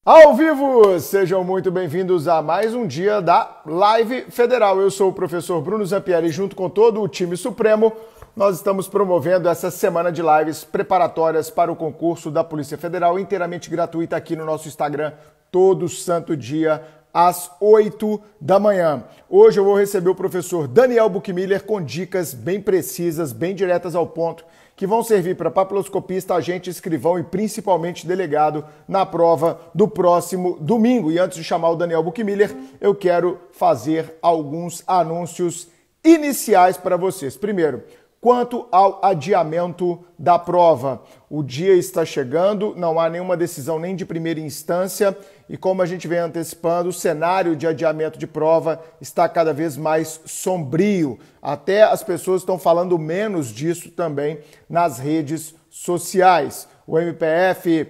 Ao vivo! Sejam muito bem-vindos a mais um dia da Live Federal. Eu sou o professor Bruno Zampieri, junto com todo o time Supremo. Nós estamos promovendo essa semana de lives preparatórias para o concurso da Polícia Federal, inteiramente gratuita aqui no nosso Instagram, todo santo dia, às 8 da manhã. Hoje eu vou receber o professor Daniel Buchmiller com dicas bem precisas, bem diretas ao ponto, que vão servir para papiloscopista, agente, escrivão e principalmente delegado na prova do próximo domingo. E antes de chamar o Daniel Buchmiller, eu quero fazer alguns anúncios iniciais para vocês. Primeiro, quanto ao adiamento da prova, o dia está chegando, não há nenhuma decisão nem de primeira instância e como a gente vem antecipando, o cenário de adiamento de prova está cada vez mais sombrio. Até as pessoas estão falando menos disso também nas redes sociais. O MPF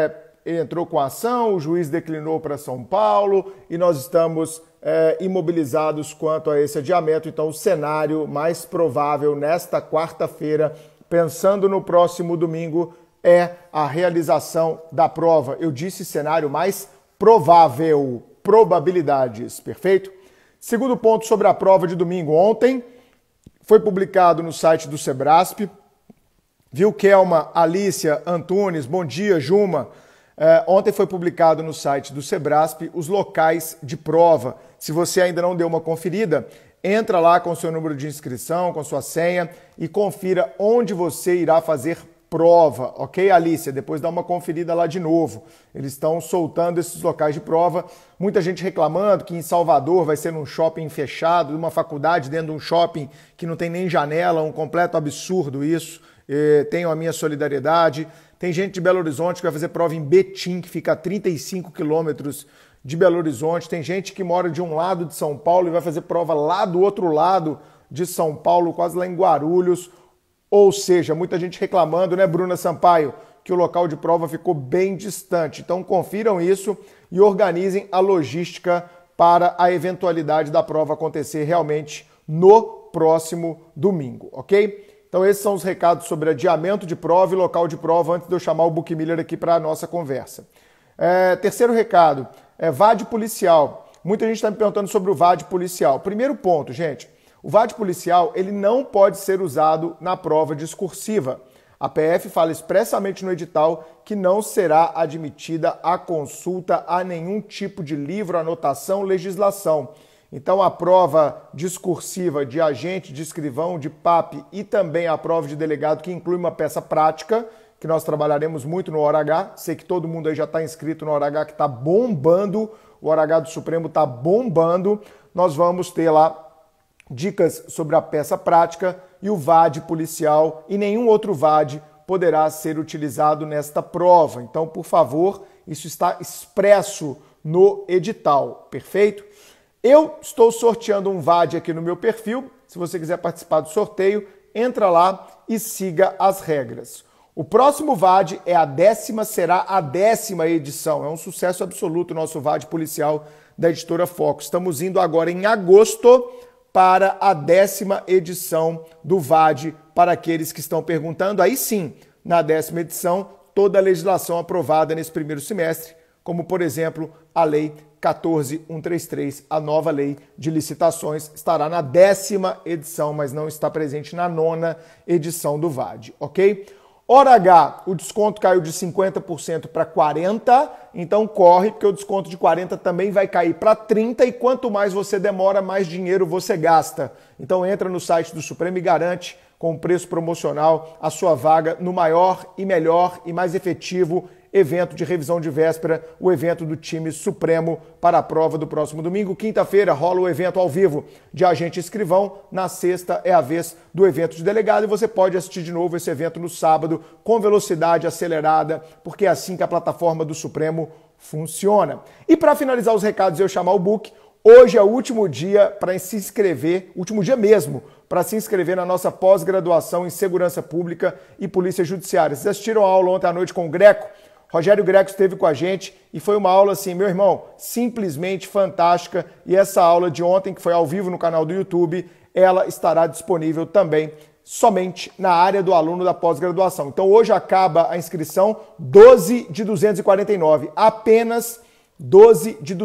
entrou com a ação, o juiz declinou para São Paulo e nós estamos imobilizados quanto a esse adiamento. Então, o cenário mais provável nesta quarta-feira, pensando no próximo domingo, é a realização da prova. Eu disse cenário mais provável, probabilidades, perfeito? Segundo ponto sobre a prova de domingo. Ontem foi publicado no site do Sebrasp, viu, Kelma, Alícia, Antunes, bom dia, Juma. Ontem foi publicado no site do Sebrasp os locais de prova. Se você ainda não deu uma conferida, entra lá com o seu número de inscrição, com sua senha e confira onde você irá fazer prova, ok, Alícia? Depois dá uma conferida lá de novo. Eles estão soltando esses locais de prova. Muita gente reclamando que em Salvador vai ser num shopping fechado, uma faculdade dentro de um shopping que não tem nem janela, um completo absurdo isso. Tenho a minha solidariedade. Tem gente de Belo Horizonte que vai fazer prova em Betim, que fica a 35 quilômetros de Belo Horizonte. Tem gente que mora de um lado de São Paulo e vai fazer prova lá do outro lado de São Paulo, quase lá em Guarulhos. Ou seja, muita gente reclamando, né, Bruna Sampaio, que o local de prova ficou bem distante. Então confiram isso e organizem a logística para a eventualidade da prova acontecer realmente no próximo domingo, ok? Então esses são os recados sobre adiamento de prova e local de prova antes de eu chamar o Buchmiller aqui para a nossa conversa. Terceiro recado, VAD policial. Muita gente está me perguntando sobre o VAD policial. Primeiro ponto, gente, o VAD policial ele não pode ser usado na prova discursiva. A PF fala expressamente no edital que não será admitida a consulta a nenhum tipo de livro, anotação, legislação. Então a prova discursiva de agente, de escrivão, de PAP e também a prova de delegado, que inclui uma peça prática, que nós trabalharemos muito no Hora H. Sei que todo mundo aí já está inscrito no Hora H, que está bombando, o Hora H do Supremo está bombando. Nós vamos ter lá dicas sobre a peça prática e o VAD policial, e nenhum outro VAD poderá ser utilizado nesta prova. Então, por favor, isso está expresso no edital, perfeito? Eu estou sorteando um VAD aqui no meu perfil. Se você quiser participar do sorteio, entra lá e siga as regras. O próximo VAD será a 10ª edição. É um sucesso absoluto o nosso VAD policial da Editora Foco. Estamos indo agora em agosto para a 10ª edição do VAD, para aqueles que estão perguntando. Aí sim, na 10ª edição, toda a legislação aprovada nesse primeiro semestre, como por exemplo a Lei 14.133, a nova lei de licitações, estará na 10ª edição, mas não está presente na 9ª edição do VAD, ok? Hora H, o desconto caiu de 50% para 40%, então corre, porque o desconto de 40% também vai cair para 30%, e quanto mais você demora, mais dinheiro você gasta. Então entra no site do Supremo e garante, com preço promocional, a sua vaga no maior e melhor e mais efetivo evento de revisão de véspera, o evento do time Supremo para a prova do próximo domingo. Quinta-feira rola o evento ao vivo de agente escrivão, na sexta é a vez do evento de delegado e você pode assistir de novo esse evento no sábado com velocidade acelerada, porque é assim que a plataforma do Supremo funciona. E para finalizar os recados, eu chamar o Buch. Hoje é o último dia para se inscrever, último dia mesmo, para se inscrever na nossa pós-graduação em Segurança Pública e Polícia Judiciária. Vocês assistiram a aula ontem à noite com o Greco? Rogério Greco esteve com a gente e foi uma aula assim, meu irmão, simplesmente fantástica. E essa aula de ontem, que foi ao vivo no canal do YouTube, ela estará disponível também somente na área do aluno da pós-graduação. Então hoje acaba a inscrição 12 de 249, apenas 12 de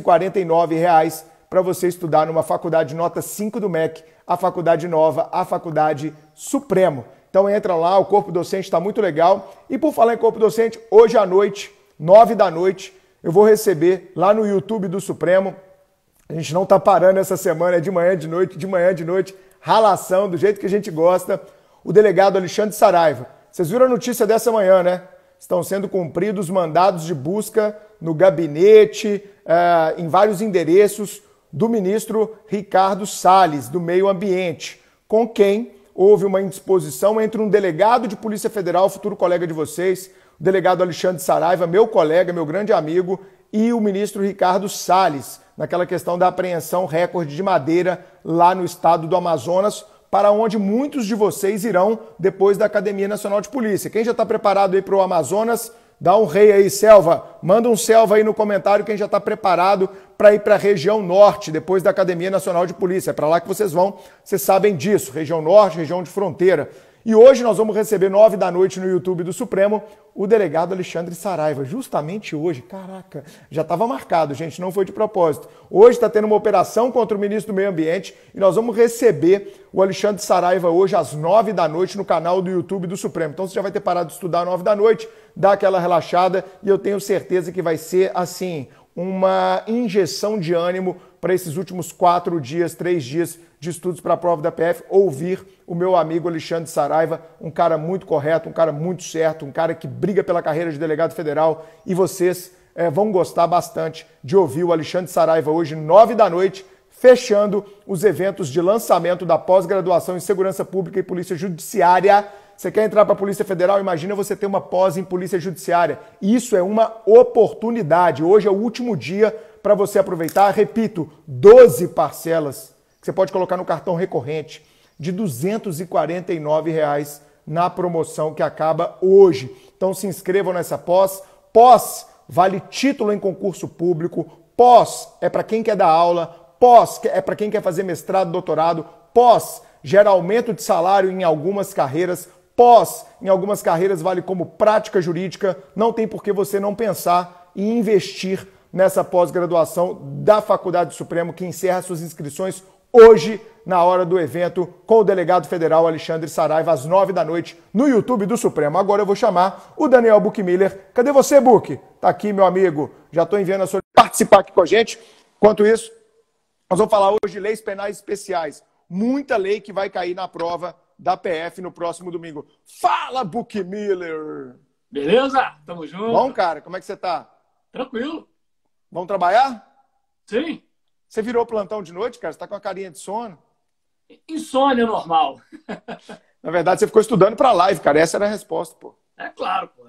249 reais para você estudar numa faculdade nota 5 do MEC, a faculdade nova, a faculdade Supremo. Então entra lá, o corpo docente está muito legal. E por falar em corpo docente, hoje à noite, 9 da noite, eu vou receber lá no YouTube do Supremo. A gente não está parando essa semana, é de manhã, de noite, ralação, do jeito que a gente gosta, o delegado Alexandre Saraiva. Vocês viram a notícia dessa manhã, né? Estão sendo cumpridos mandados de busca no gabinete, em vários endereços do ministro Ricardo Salles, do Meio Ambiente, com quem houve uma indisposição entre um delegado de Polícia Federal, futuro colega de vocês, o delegado Alexandre Saraiva, meu colega, meu grande amigo, e o ministro Ricardo Salles, naquela questão da apreensão recorde de madeira lá no estado do Amazonas, para onde muitos de vocês irão depois da Academia Nacional de Polícia. Quem já está preparado aí para o Amazonas, dá um rei aí, Selva. Manda um Selva aí no comentário quem já está preparado para ir para a região norte, depois da Academia Nacional de Polícia. É para lá que vocês vão, vocês sabem disso. Região norte, região de fronteira. E hoje nós vamos receber 9 da noite no YouTube do Supremo o delegado Alexandre Saraiva. Justamente hoje, caraca, já estava marcado, gente, não foi de propósito. Hoje está tendo uma operação contra o ministro do Meio Ambiente e nós vamos receber o Alexandre Saraiva hoje às 9 da noite no canal do YouTube do Supremo. Então você já vai ter parado de estudar às 9 da noite, dá aquela relaxada e eu tenho certeza que vai ser, assim, uma injeção de ânimo para esses últimos 4 dias, 3 dias de estudos para a prova da PF, ouvir o meu amigo Alexandre Saraiva, um cara muito correto, um cara muito certo, um cara que briga pela carreira de delegado federal e vocês vão gostar bastante de ouvir o Alexandre Saraiva hoje, 9 da noite, fechando os eventos de lançamento da pós-graduação em Segurança Pública e Polícia Judiciária. Você quer entrar para a Polícia Federal? Imagina você ter uma pós em Polícia Judiciária. Isso é uma oportunidade. Hoje é o último dia para você aproveitar. Repito, 12 parcelas que você pode colocar no cartão recorrente de R$ 249 reais na promoção que acaba hoje. Então se inscrevam nessa pós. Pós vale título em concurso público. Pós é para quem quer dar aula. Pós é para quem quer fazer mestrado, doutorado. Pós gera aumento de salário em algumas carreiras. Pós, em algumas carreiras, vale como prática jurídica. Não tem por que você não pensar e investir nessa pós-graduação da Faculdade Supremo, que encerra suas inscrições hoje, na hora do evento, com o delegado federal Alexandre Saraiva, às 9 da noite, no YouTube do Supremo. Agora eu vou chamar o Daniel Buchmiller. Cadê você, Buch? Tá aqui, meu amigo. Já estou enviando a sua participar aqui com a gente. Enquanto isso, nós vamos falar hoje de leis penais especiais. Muita lei que vai cair na prova da PF no próximo domingo. Fala, Buchmiller! Beleza? Tamo junto. Bom, cara, como é que você tá? Tranquilo. Vamos trabalhar? Sim. Você virou plantão de noite, cara? Você tá com a carinha de sono? Insônia normal. Na verdade, você ficou estudando pra live, cara. Essa era a resposta, pô. É claro, pô.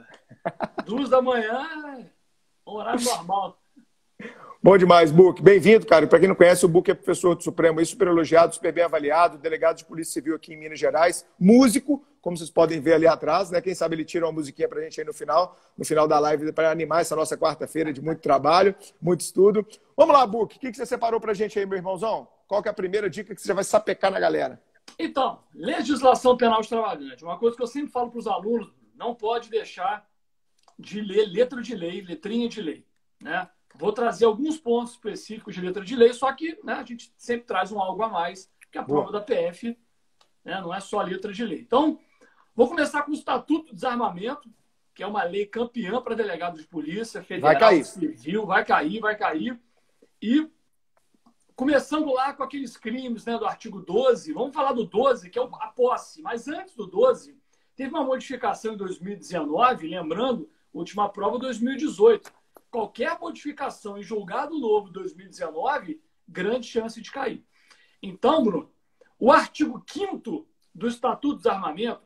2 da manhã, horário normal. Bom demais, Buch. Bem-vindo, cara. Para quem não conhece, o Buch é professor do Supremo, super elogiado, super bem avaliado, delegado de Polícia Civil aqui em Minas Gerais, músico, como vocês podem ver ali atrás, né? Quem sabe ele tira uma musiquinha pra gente aí no final da live, para animar essa nossa quarta-feira de muito trabalho, muito estudo. Vamos lá, Buch. O que você separou pra gente aí, meu irmãozão? Qual que é a primeira dica que você já vai sapecar na galera? Então, legislação penal de trabalhante. Uma coisa que eu sempre falo para os alunos, não pode deixar de ler letra de lei, letrinha de lei, né? Vou trazer alguns pontos específicos de letra de lei, só que, né, a gente sempre traz algo a mais, que a prova da PF, né, não é só letra de lei. Então, vou começar com o Estatuto do Desarmamento, que é uma lei campeã para delegado de polícia federal, civil, vai cair. E começando lá com aqueles crimes, né, do artigo 12, vamos falar do 12, que é a posse. Mas antes do 12, teve uma modificação em 2019, lembrando, última prova 2018. Qualquer modificação em julgado novo 2019, grande chance de cair. Então, Bruno, o artigo 5º do Estatuto do Desarmamento,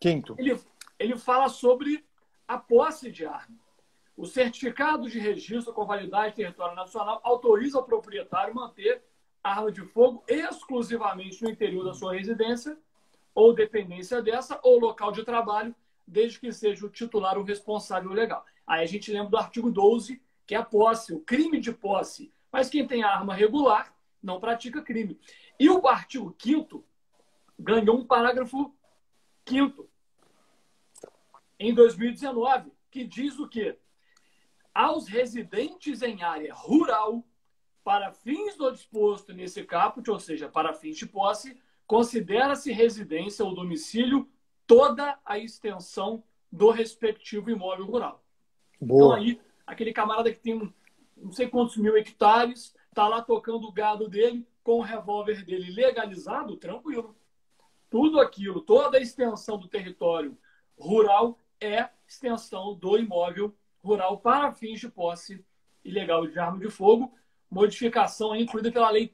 ele fala sobre a posse de arma. O certificado de registro com validade em território nacional autoriza o proprietário manter arma de fogo exclusivamente no interior da sua residência ou dependência dessa ou local de trabalho, desde que seja o titular o responsável legal. Aí a gente lembra do artigo 12, que é a posse, o crime de posse. Mas quem tem arma regular não pratica crime. E o artigo 5º ganhou um parágrafo 5º, em 2019, que diz o quê? Aos residentes em área rural, para fins do disposto nesse caput, ou seja, para fins de posse, considera-se residência ou domicílio toda a extensão do respectivo imóvel rural. Boa. Então aí, aquele camarada que tem não sei quantos mil hectares, está lá tocando o gado dele com o revólver dele legalizado, tranquilo. Tudo aquilo, toda a extensão do território rural é extensão do imóvel rural para fins de posse ilegal de arma de fogo, modificação incluída pela Lei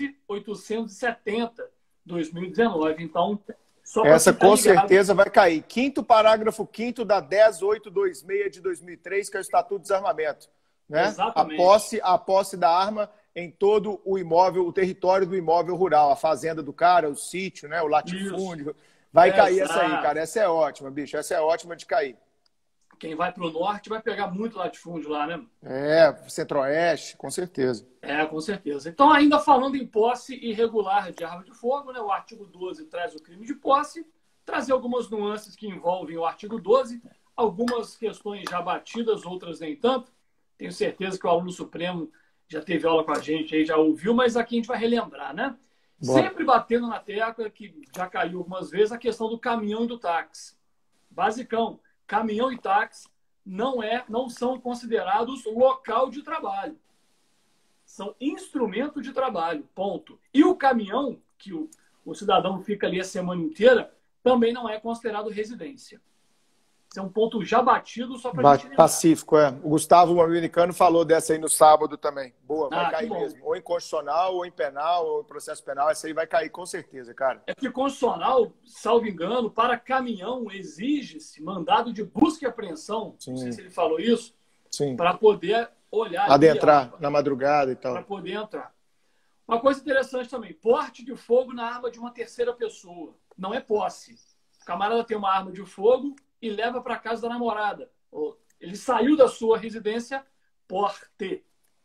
13.870, 2019. Então, só para essa com ficar ligado, certeza vai cair. 5º parágrafo 5º da 10.826 de 2003, que é o Estatuto de Desarmamento. Né? Exatamente. A posse da arma em todo o imóvel, o território do imóvel rural, a fazenda do cara, o sítio, né? O latifúndio. Isso. Vai cair essa aí, cara. Essa é ótima, bicho. Essa é ótima de cair. Quem vai para o norte vai pegar muito latifúndio lá, né? Centro-oeste, com certeza. Com certeza. Então, ainda falando em posse irregular de arma de fogo, né? O artigo 12 traz o crime de posse, trazer algumas nuances que envolvem o artigo 12, algumas questões já batidas, outras nem tanto. Tenho certeza que o aluno supremo já teve aula com a gente aí, já ouviu, mas aqui a gente vai relembrar, né? Bora. Sempre batendo na tecla, que já caiu algumas vezes, a questão do caminhão e do táxi. Basicão, caminhão e táxi não são considerados local de trabalho. São instrumento de trabalho, ponto. E o caminhão, que o cidadão fica ali a semana inteira, também não é considerado residência. Esse é um ponto já batido, só para a gente lembrar. Pacífico, O Gustavo Americano falou dessa aí no sábado também. Boa, vai cair mesmo. Ou em constitucional, ou em penal, ou em processo penal. Essa aí vai cair com certeza, cara. É que constitucional, salvo engano, para caminhão exige-se mandado de busca e apreensão. Sim. Não sei se ele falou isso. Sim. Para poder olhar. Adentrar na madrugada e tal. Para poder entrar. Uma coisa interessante também. Porte de fogo na arma de uma terceira pessoa. Não é posse. O camarada tem uma arma de fogo e leva para casa da namorada. Ele saiu da sua residência, porte.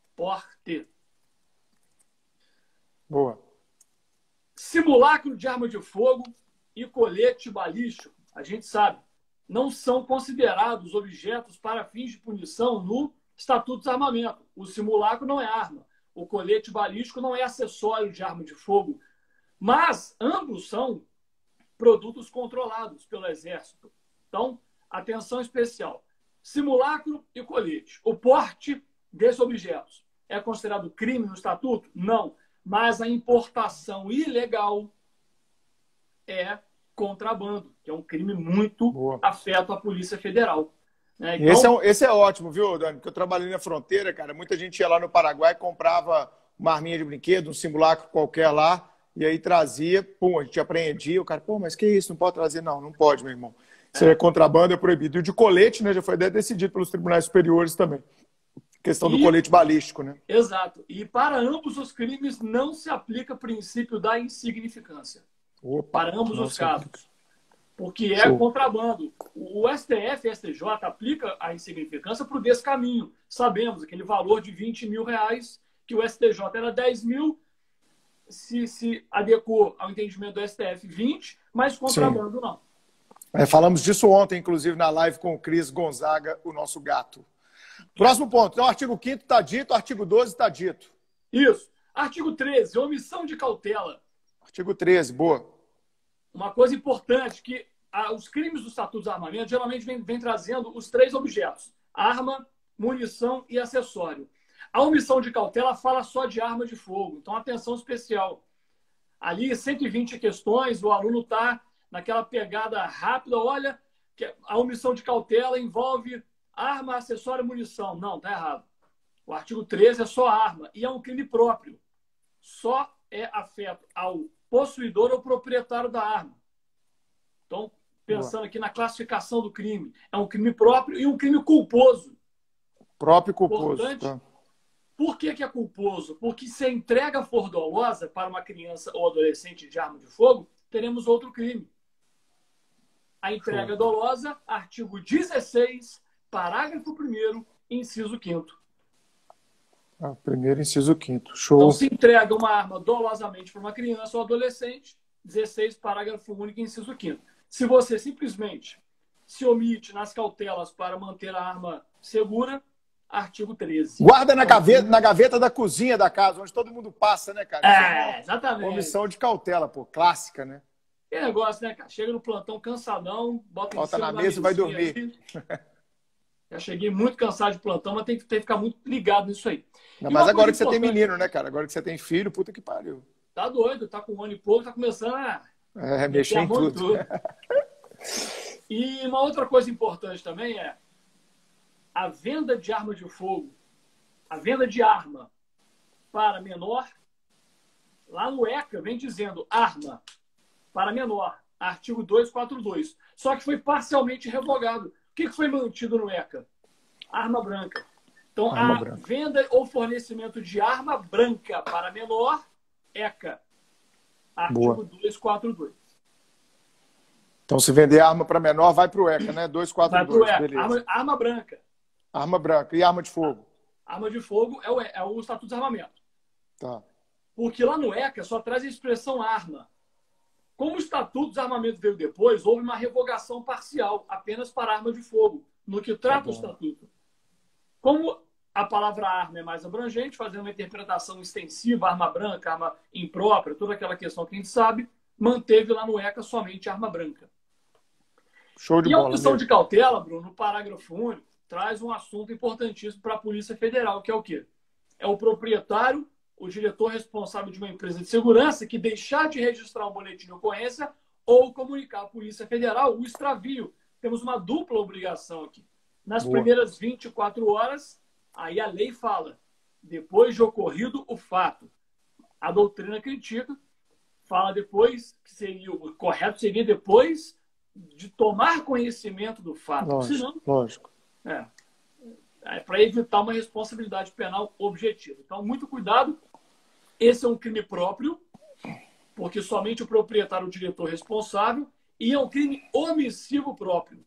Boa. Simulacro de arma de fogo e colete balístico, a gente sabe, não são considerados objetos para fins de punição no Estatuto de Desarmamento. O simulacro não é arma. O colete balístico não é acessório de arma de fogo. Mas ambos são produtos controlados pelo Exército. Então, atenção especial. Simulacro e colete. O porte desses objetos é considerado crime no Estatuto? Não. Mas a importação ilegal é contrabando, que é um crime muito afeto à Polícia Federal. Né? Então, esse é ótimo, viu, Dani? Porque eu trabalhei na fronteira, cara. Muita gente ia lá no Paraguai e comprava uma arminha de brinquedo, um simulacro qualquer lá, e aí trazia, pum, a gente apreendia. O cara, mas que isso? Não pode trazer? Não pode, meu irmão. Isso é contrabando, é proibido. E o de colete, né, já foi decidido pelos tribunais superiores também. Questão do colete balístico, né? Exato. E para ambos os crimes não se aplica o princípio da insignificância. Para ambos os casos. Porque é contrabando. O STF e o STJ aplica a insignificância para o descaminho. Sabemos, aquele valor de 20 mil reais, que o STJ era 10 mil, se adequou ao entendimento do STF 20, mas contrabando não. Falamos disso ontem, inclusive, na live com o Cris Gonzaga, o nosso gato. Próximo ponto. Então, o artigo 5º está dito, o artigo 12 está dito. Isso. Artigo 13, omissão de cautela. Artigo 13, boa. Uma coisa importante, que os crimes do Estatuto de Desarmamento geralmente vem trazendo os 3 objetos. Arma, munição e acessório. A omissão de cautela fala só de arma de fogo. Então, atenção especial. Ali, 120 questões, o aluno está naquela pegada rápida. Olha, que a omissão de cautela envolve arma, acessório e munição. Não, está errado. O artigo 13 é só arma. E é um crime próprio. Só é afeto ao possuidor ou proprietário da arma. Então, pensando aqui na classificação do crime, é um crime próprio e um crime culposo. Próprio e culposo. Importante. Por que é culposo? Porque se a entrega for dolosa para uma criança ou adolescente de arma de fogo, teremos outro crime. A entrega dolosa, artigo 16, parágrafo 1º, inciso 5º. Primeiro, inciso 5º. Show. Então, se entrega uma arma dolosamente para uma criança ou adolescente, 16, parágrafo único, inciso 5º. Se você simplesmente se omite nas cautelas para manter a arma segura, artigo 13. Guarda na gaveta da cozinha da casa, onde todo mundo passa, né, cara? Isso é exatamente. omissão de cautela, pô. Clássica, né? Que negócio, né, cara? Chega no plantão cansadão, bota na mesa e vai dormir. Já cheguei muito cansado de plantão, mas tem que ficar muito ligado nisso aí. Não, mas agora que você tem menino, né, cara? Agora que você tem filho, puta que pariu. Tá doido, tá com 1 ano e pouco, tá começando a mexer em tudo. E uma outra coisa importante também é a venda de arma de fogo, a venda de arma para menor, lá no ECA vem dizendo arma para menor, artigo 242. Só que foi parcialmente revogado. O que foi mantido no ECA? Arma branca. Então, venda ou fornecimento de arma branca para menor, ECA, artigo 242. Então, se vender arma para menor, vai para o ECA, né? 242, vai pro ECA. beleza. Arma branca. Arma branca. E arma de fogo? Arma de fogo é o Estatuto de Desarmamento. Tá. Porque lá no ECA só traz a expressão arma. Como o Estatuto de Desarmamento veio depois, houve uma revogação parcial apenas para arma de fogo, no que trata o Estatuto. Como a palavra arma é mais abrangente, fazendo uma interpretação extensiva, arma branca, arma imprópria, toda aquela questão que a gente sabe, manteve lá no ECA somente arma branca. Show de bola. E a omissão de cautela, Bruno, no parágrafo único, traz um assunto importantíssimo para a Polícia Federal, que é o quê? É o proprietário, o diretor responsável de uma empresa de segurança que deixar de registrar um boletim de ocorrência ou comunicar à Polícia Federal o extravio. Temos uma dupla obrigação aqui. Nas primeiras 24 horas, aí a lei fala, depois de ocorrido o fato. A doutrina critica, fala depois, que o correto seria depois de tomar conhecimento do fato. Lógico. Para evitar uma responsabilidade penal objetiva. Então, muito cuidado. Esse é um crime próprio, porque somente o proprietário, o diretor responsável, e é um crime omissivo próprio.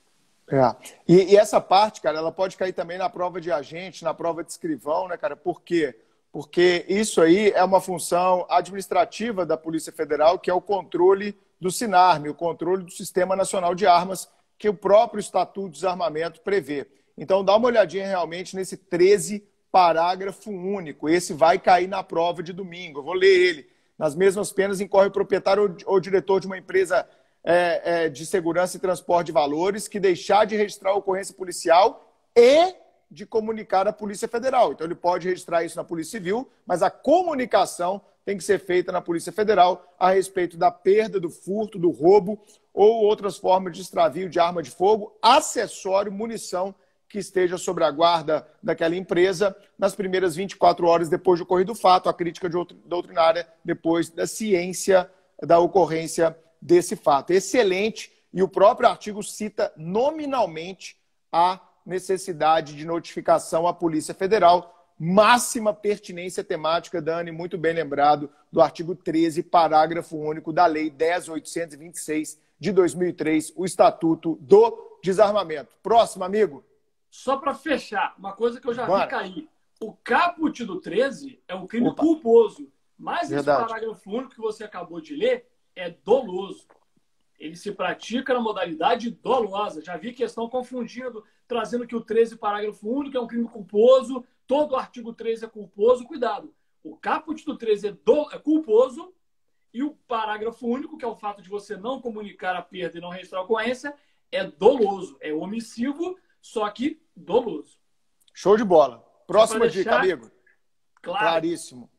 E essa parte, cara, ela pode cair também na prova de agente, na prova de escrivão, né, cara? Por quê? Porque isso aí é uma função administrativa da Polícia Federal, que é o controle do SINARM, o controle do Sistema Nacional de Armas, que o próprio Estatuto de Desarmamento prevê. Então, dá uma olhadinha realmente nesse 13, parágrafo único. Esse vai cair na prova de domingo. Eu vou ler ele. Nas mesmas penas incorre o proprietário ou diretor de uma empresa de segurança e transporte de valores que deixar de registrar a ocorrência policial e de comunicar à Polícia Federal. Então, ele pode registrar isso na Polícia Civil, mas a comunicação tem que ser feita na Polícia Federal a respeito da perda, do furto, do roubo ou outras formas de extravio de arma de fogo, acessório, munição que esteja sob a guarda daquela empresa nas primeiras 24 horas depois do ocorrido fato, a crítica doutrinária depois da ciência da ocorrência desse fato. Excelente, e o próprio artigo cita nominalmente a necessidade de notificação à Polícia Federal, máxima pertinência temática, Dani, muito bem lembrado, do artigo 13, parágrafo único da Lei 10.826 de 2003, o Estatuto do Desarmamento. Próximo, amigo. Só para fechar, uma coisa que eu já vi cair. O caput do 13 é um crime culposo, mas esse parágrafo único que você acabou de ler é doloso. Ele se pratica na modalidade dolosa. Já vi questão confundindo, trazendo que o 13, parágrafo único, é um crime culposo, todo o artigo 13 é culposo. Cuidado, o caput do 13 é culposo e o parágrafo único, que é o fato de você não comunicar a perda e não registrar a ocorrência, é doloso, é omissivo, só que doloso. Show de bola. Próxima dica, amigo. Claríssimo.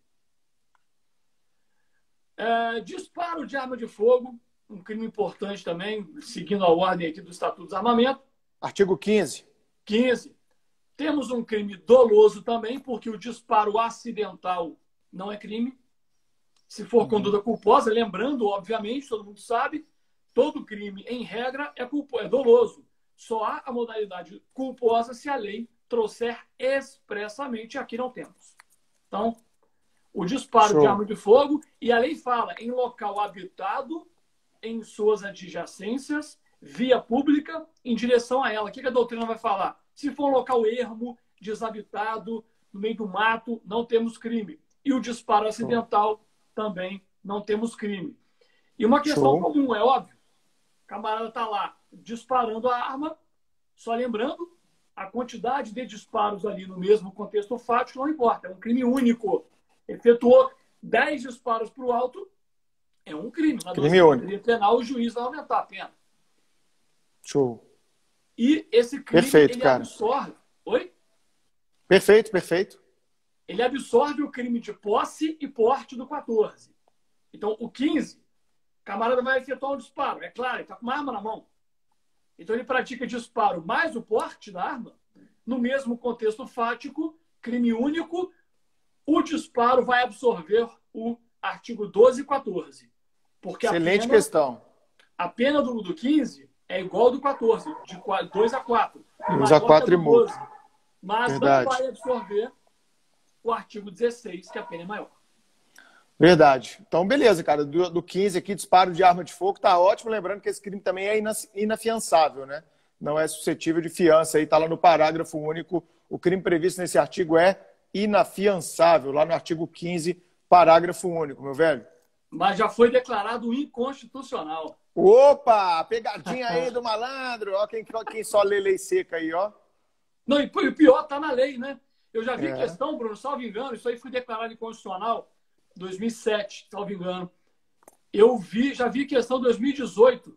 Disparo de arma de fogo, um crime importante também, seguindo a ordem aqui do Estatuto de Desarmamento. Artigo 15. 15. Temos um crime doloso também, porque o disparo acidental não é crime. Se for conduta culposa, lembrando, obviamente, todo mundo sabe, todo crime, em regra, é doloso. Só há a modalidade culposa se a lei trouxer expressamente, aqui não temos. Então, o disparo de arma de fogo, e a lei fala em local habitado, em suas adjacências, via pública, em direção a ela. O que a doutrina vai falar? Se for um local ermo, desabitado, no meio do mato, não temos crime. E o disparo acidental também não temos crime. E uma questão comum, é óbvio. camarada está lá disparando a arma, só lembrando, a quantidade de disparos ali no mesmo contexto fático não importa, é um crime único. Efetuou 10 disparos para o alto, é um crime. Na crime único. Penal, o juiz vai aumentar a pena. Show. E esse crime, perfeito, ele cara. absorve... Oi? Perfeito, perfeito. Ele absorve o crime de posse e porte do 14. Então, o 15, o camarada vai efetuar um disparo. É claro, ele está com uma arma na mão. Então, ele pratica disparo mais o porte da arma. No mesmo contexto fático, crime único, o disparo vai absorver o artigo 12 e 14. Porque excelente questão. A pena do 15 é igual ao do 14, de 2 a 4. 2 a 4 e multa. Mas verdade. Não vai absorver o artigo 16, que a pena é maior. Verdade. Então, beleza, cara. Do 15 aqui, disparo de arma de fogo, tá ótimo. Lembrando que esse crime também é inafiançável, né? Não é suscetível de fiança. Aí tá lá no parágrafo único. O crime previsto nesse artigo é inafiançável, lá no artigo 15, parágrafo único, meu velho. Mas já foi declarado inconstitucional. Opa! Pegadinha aí do malandro. Ó, quem só lê lei seca aí, ó. Não, e o pior tá na lei, né? Eu já vi questão, Bruno, salvo engano, isso aí foi declarado inconstitucional em 2007, salvo engano. Já vi questão 2018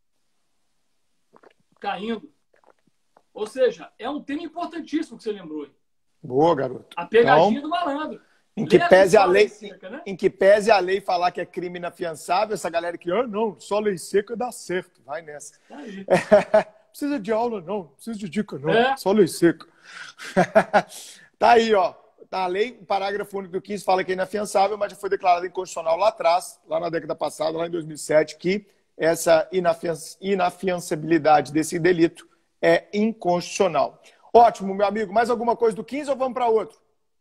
caindo. Ou seja, é um tema importantíssimo que você lembrou aí. Boa, garoto. A pegadinha do malandro. Em que pese a lei, seca, né? Em que pese a lei falar que é crime inafiançável, essa galera que, não, só lei seca dá certo. Vai nessa. Tá aí. Precisa de aula, não. Precisa de dica, não. Só lei seca. Tá aí, ó. A lei, o parágrafo único do 15 fala que é inafiançável, mas já foi declarado inconstitucional lá atrás, lá na década passada, lá em 2007, que essa inafiançabilidade desse delito é inconstitucional. Ótimo, meu amigo. Mais alguma coisa do 15 ou vamos para outro?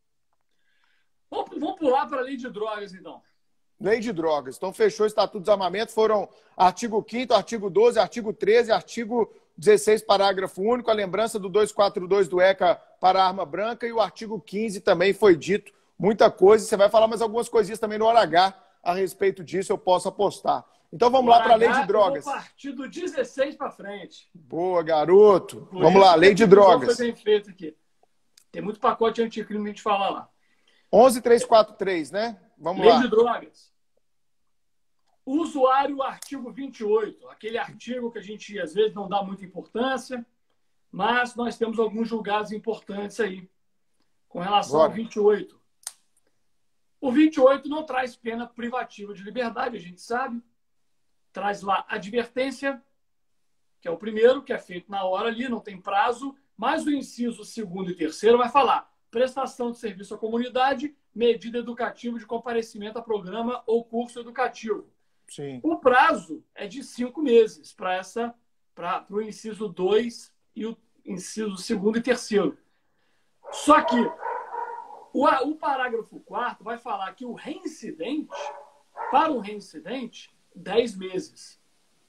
Vamos pular para a lei de drogas, então. Lei de drogas. Então, fechou o Estatuto do Desarmamento. Foram artigo 5º, artigo 12, artigo 13, artigo 16, parágrafo único, a lembrança do 242 do ECA para a arma branca e o artigo 15 também foi dito. Muita coisa. Você vai falar mais algumas coisinhas também no hora H a respeito disso, eu posso apostar. Então, vamos lá para a lei de drogas. Eu vou partir do 16 para frente. Boa, garoto. Vamos lá, lei de drogas. Foi bem feito aqui. Tem muito pacote anticrime que a gente fala lá. 11343, né? Vamos lá. Lei de drogas. Usuário, artigo 28. Aquele artigo que a gente, às vezes, não dá muita importância, mas nós temos alguns julgados importantes aí com relação ao 28. O 28 não traz pena privativa de liberdade, a gente sabe. Traz lá advertência, que é o primeiro, que é feito na hora ali, não tem prazo, mas o inciso 2º e 3º vai falar prestação de serviço à comunidade, medida educativa de comparecimento a programa ou curso educativo. Sim. O prazo é de 5 meses para o inciso 2 e o inciso 2º e 3º. Só que o parágrafo 4º vai falar que o reincidente, para o reincidente, 10 meses.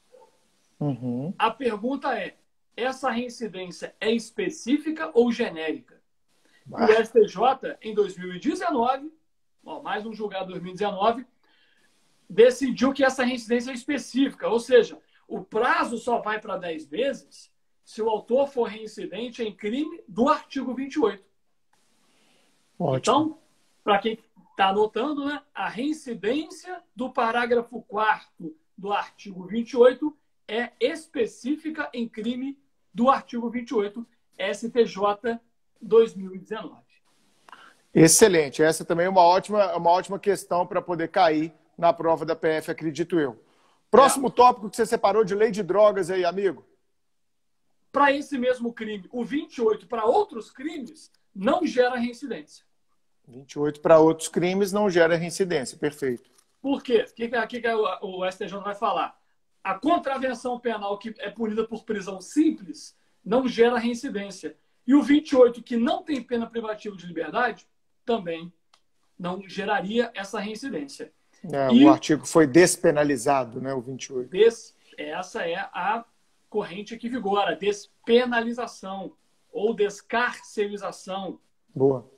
Uhum. A pergunta é, essa reincidência é específica ou genérica? O STJ, em 2019, mais um julgado em 2019, decidiu que essa reincidência é específica, ou seja, o prazo só vai para 10 meses se o autor for reincidente em crime do artigo 28. Ótimo. Então, para quem está anotando, né, a reincidência do parágrafo 4º do artigo 28 é específica em crime do artigo 28, STJ 2019. Excelente. Essa também é uma ótima questão para poder cair na prova da PF, acredito eu. Próximo tópico que você separou de lei de drogas aí, amigo. Para esse mesmo crime, o 28 para outros crimes não gera reincidência. 28 para outros crimes não gera reincidência, perfeito. Por quê? O que o STJ vai falar? A contravenção penal que é punida por prisão simples não gera reincidência. E o 28, que não tem pena privativa de liberdade, também não geraria essa reincidência. O artigo foi despenalizado, né, o 28. Essa é a corrente que vigora, despenalização ou descarcerização. Boa.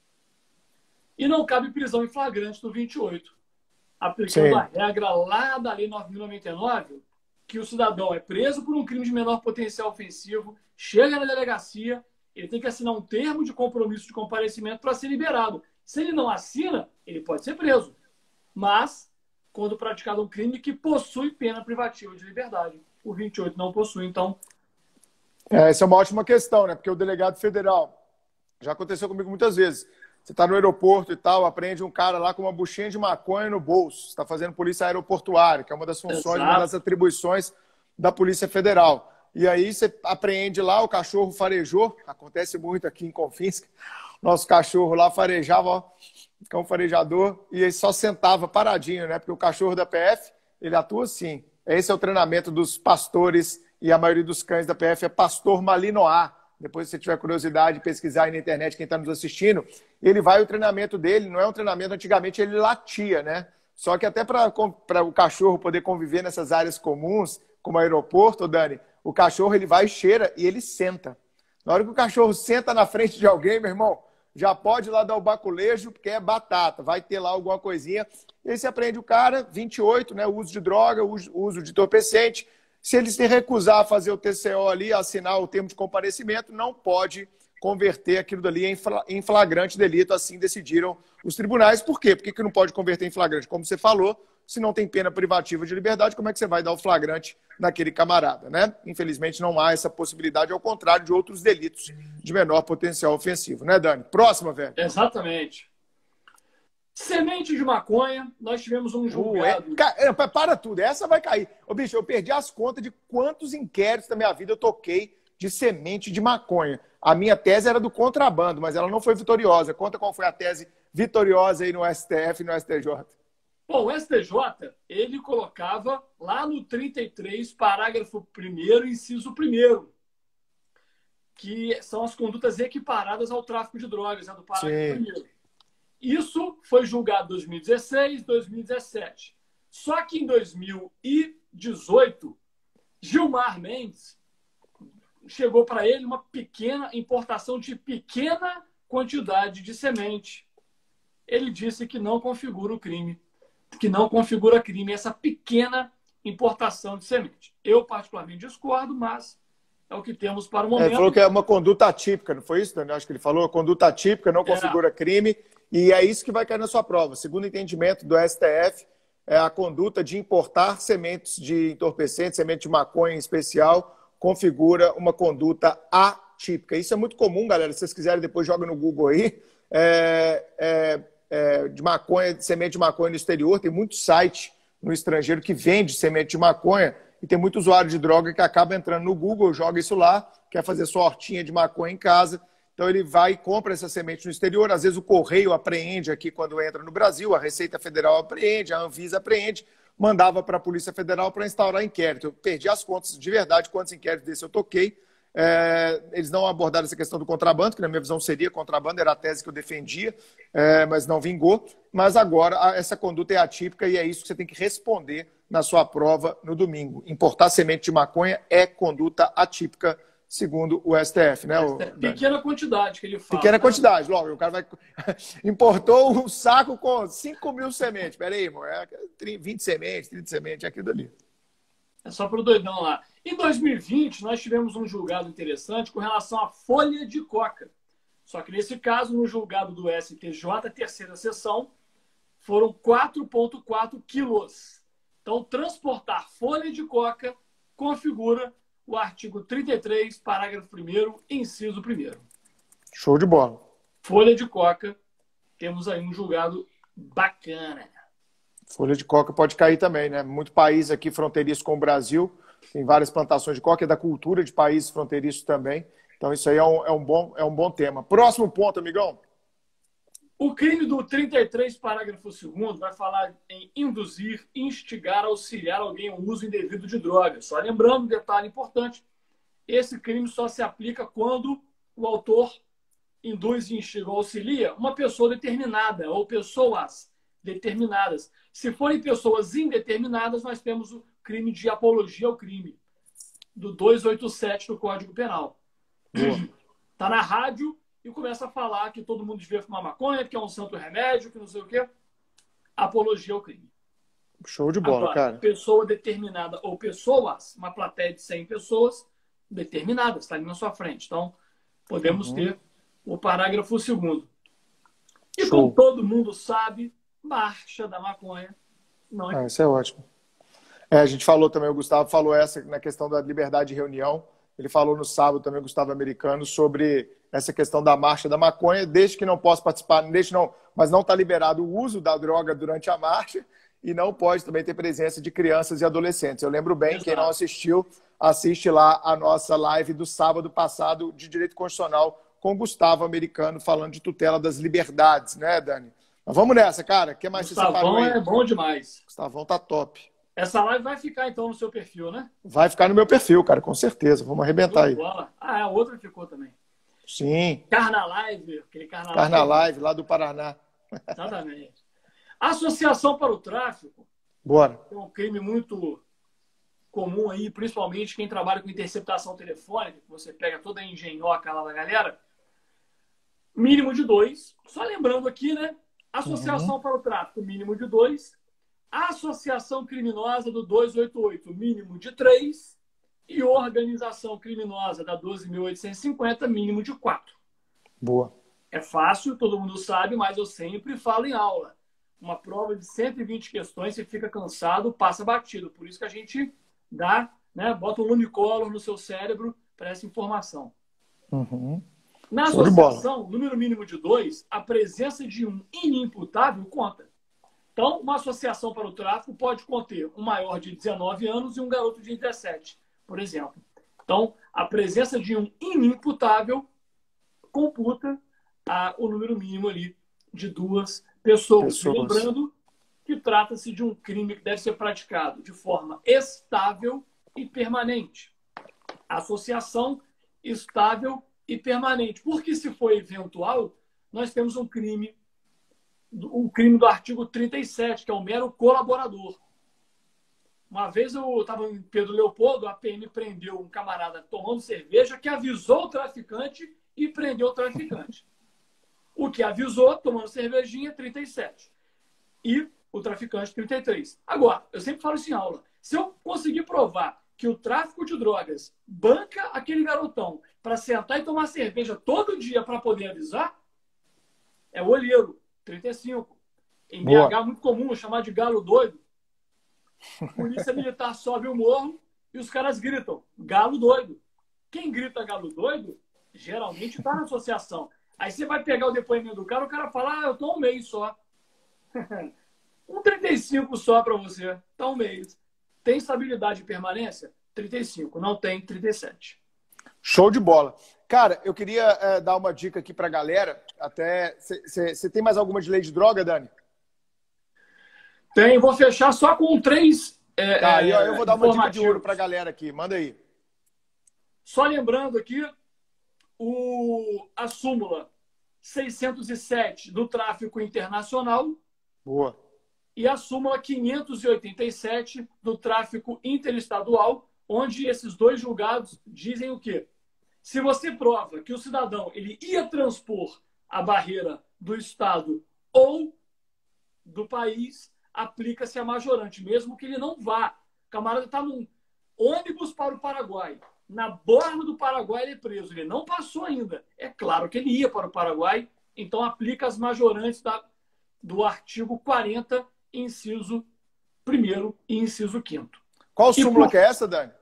E não cabe prisão em flagrante no 28. Aplicando a regra lá da Lei 9.099, que o cidadão é preso por um crime de menor potencial ofensivo, chega na delegacia, ele tem que assinar um termo de compromisso de comparecimento para ser liberado. Se ele não assina, ele pode ser preso. Mas, quando praticado um crime que possui pena privativa de liberdade. O 28 não possui, então... Essa é uma ótima questão, né? Porque o delegado federal, já aconteceu comigo muitas vezes, você está no aeroporto e tal, apreende um cara lá com uma buchinha de maconha no bolso, está fazendo polícia aeroportuária, que é uma das funções, Exato. uma das atribuições da Polícia Federal. E aí você apreende lá, o cachorro farejou, acontece muito aqui em Confins, nosso cachorro lá farejava, ó, cão farejador, e ele só sentava paradinho, né? Porque o cachorro da PF, ele atua assim. Esse é o treinamento dos pastores, e a maioria dos cães da PF é pastor malinois. Depois, se você tiver curiosidade, pesquisar aí na internet, quem está nos assistindo, ele vai, o treinamento dele, não é um treinamento, antigamente ele latia, né? Só que até para o cachorro poder conviver nessas áreas comuns, como aeroporto, Dani, o cachorro ele vai, cheira e ele senta. Na hora que o cachorro senta na frente de alguém, meu irmão, já pode ir lá dar o baculejo, porque é batata, vai ter lá alguma coisinha. E aí você aprende o cara, 28, né? Uso de droga, uso de entorpecente. Se ele se recusar a fazer o TCO ali, assinar o termo de comparecimento, não pode converter aquilo dali em flagrante delito, assim decidiram os tribunais. Por quê? Por que não pode converter em flagrante? Como você falou, se não tem pena privativa de liberdade, como é que você vai dar o flagrante naquele camarada, né? Infelizmente não há essa possibilidade, ao contrário de outros delitos de menor potencial ofensivo, né, Dani? Próxima, velho. Exatamente. Semente de maconha, nós tivemos um julgado. Para tudo, essa vai cair. Ô, bicho, eu perdi as contas de quantos inquéritos da minha vida eu toquei de semente de maconha. A minha tese era do contrabando, mas ela não foi vitoriosa. Conta qual foi a tese vitoriosa aí no STF e no STJ. Bom, o STJ, ele colocava lá no 33, parágrafo 1º, inciso 1º, que são as condutas equiparadas ao tráfico de drogas, né, do parágrafo 1º. Isso foi julgado em 2016, 2017. Só que em 2018, Gilmar Mendes chegou para ele uma pequena importação de pequena quantidade de semente. Ele disse que não configura o crime, que não configura crime essa pequena importação de semente. Eu, particularmente, discordo, mas é o que temos para o momento. Ele falou que é uma conduta atípica, não foi isso, Daniel? Acho que ele falou, conduta atípica, não configura crime, e é isso que vai cair na sua prova. Segundo o entendimento do STF, é a conduta de importar sementes de entorpecentes, semente de maconha em especial, configura uma conduta atípica. Isso é muito comum, galera. Se vocês quiserem, depois joga no Google aí. De maconha, de semente de maconha no exterior. Tem muito site no estrangeiro que vende semente de maconha e tem muito usuário de droga que acaba entrando no Google, joga isso lá, quer fazer sua hortinha de maconha em casa. Então ele vai e compra essa semente no exterior. Às vezes o Correio apreende aqui quando entra no Brasil, a Receita Federal apreende, a Anvisa apreende, mandava para a Polícia Federal para instaurar inquérito. Eu perdi as contas de verdade, quantos inquéritos desse eu toquei. Eles não abordaram essa questão do contrabando, que na minha visão seria contrabando, era a tese que eu defendia, mas não vingou. Mas agora essa conduta é atípica e é isso que você tem que responder na sua prova no domingo. Importar semente de maconha é conduta atípica, segundo o STF, né? Pequena quantidade que ele fala. Pequena quantidade, logo. O cara vai... importou um saco com 5.000 sementes. Peraí, irmão, 20 sementes, 30 sementes, é aquilo ali. É só para o doidão lá. Em 2020, nós tivemos um julgado interessante com relação à folha de coca. Só que nesse caso, no julgado do STJ, terceira sessão, foram 4,4 quilos. Então, transportar folha de coca configura o artigo 33, parágrafo 1º, inciso 1º. Show de bola. Folha de coca, temos aí um julgado bacana. Folha de coca pode cair também, né? Muito país aqui fronteiriço com o Brasil, tem várias plantações de coca, é da cultura de países fronteiriços também. Então isso aí é um bom tema. Próximo ponto, amigão. O crime do 33, parágrafo 2º, vai falar em induzir, instigar, auxiliar alguém ao uso indevido de drogas. Só lembrando, um detalhe importante, esse crime só se aplica quando o autor induz, instiga ou auxilia uma pessoa determinada ou pessoas determinadas. Se forem pessoas indeterminadas, nós temos o crime de apologia ao crime, do 287 do Código Penal. Está na rádio e começa a falar que todo mundo devia fumar maconha, que é um santo remédio, que não sei o quê. Apologia ao crime. Show de bola, Agora, cara. pessoa determinada ou pessoas, uma plateia de 100 pessoas determinadas, está ali na sua frente. Então, podemos ter o parágrafo 2º. E como Show. todo mundo sabe, marcha da maconha não é. Isso é ótimo. A gente falou também, o Gustavo falou essa na questão da liberdade de reunião. Ele falou no sábado também, o Gustavo Americano, sobre essa questão da marcha da maconha, desde que não possa participar, mas não está liberado o uso da droga durante a marcha e não pode também ter presença de crianças e adolescentes. Eu lembro bem, Exato. Quem não assistiu, assiste lá a nossa live do sábado passado de Direito Constitucional com o Gustavo Americano, falando de tutela das liberdades, né, Dani? Mas vamos nessa, cara. O que mais você separou aí? Gustavão é bom demais. Gustavão tá top. Essa live vai ficar, então, no seu perfil, né? Vai ficar no meu perfil, cara, com certeza. Vamos arrebentar aí. A outra ficou também. Sim. Carnalive, aquele Carnalive. Carnalive, lá do Paraná. Exatamente. Associação para o tráfico. Bora. É um crime muito comum aí, principalmente quem trabalha com interceptação telefônica, que você pega toda a engenhoca lá da galera. Mínimo de 2. Só lembrando aqui, né? Associação para o tráfico, mínimo de 2. Associação criminosa do 288, mínimo de 3. E organização criminosa da 12.850, mínimo de 4. Boa. É fácil, todo mundo sabe, mas eu sempre falo em aula. Uma prova de 120 questões, você fica cansado, passa batido. Por isso que a gente dá, né, bota um lumicolor no seu cérebro para essa informação. Na associação, número mínimo de 2, a presença de um inimputável conta. Então, uma associação para o tráfico pode conter um maior de 19 anos e um garoto de 17, por exemplo. Então, a presença de um inimputável computa o número mínimo ali de 2 pessoas. Lembrando que trata-se de um crime que deve ser praticado de forma estável e permanente. Associação estável e permanente. Porque se for eventual, nós temos um crime do artigo 37, que é o mero colaborador. Uma vez eu estava em Pedro Leopoldo, a PM prendeu um camarada tomando cerveja que avisou o traficante e prendeu o traficante. O que avisou, tomando cervejinha, 37. E o traficante, 33. Agora, eu sempre falo isso em aula. Se eu conseguir provar que o tráfico de drogas banca aquele garotão para sentar e tomar cerveja todo dia para poder avisar, é o olheiro, 35. Em BH é muito comum chamar de galo doido. Polícia Militar sobe o morro e os caras gritam, galo doido. Quem grita galo doido, geralmente está na associação. Aí você vai pegar o depoimento do cara, o cara fala, eu tô um mês só. Um 35 só para você, tá um mês. Tem estabilidade de permanência? 35. Não tem, 37. Show de bola. Cara, eu queria dar uma dica aqui pra galera. Até você tem mais alguma de lei de droga, Dani? Tem, vou fechar só com 3. Eu vou dar uma dica de ouro pra galera aqui. Manda aí. Só lembrando aqui, a súmula 607 do tráfico internacional. Boa. E a súmula 587 do tráfico interestadual, onde esses 2 julgados dizem o quê? Se você prova que o cidadão ele ia transpor a barreira do Estado ou do país, aplica-se a majorante, mesmo que ele não vá. O camarada está num ônibus para o Paraguai. Na borda do Paraguai ele é preso. Ele não passou ainda. É claro que ele ia para o Paraguai, então aplica as majorantes do artigo 40, inciso 1º e inciso 5º. Qual súmula que é essa, Dani?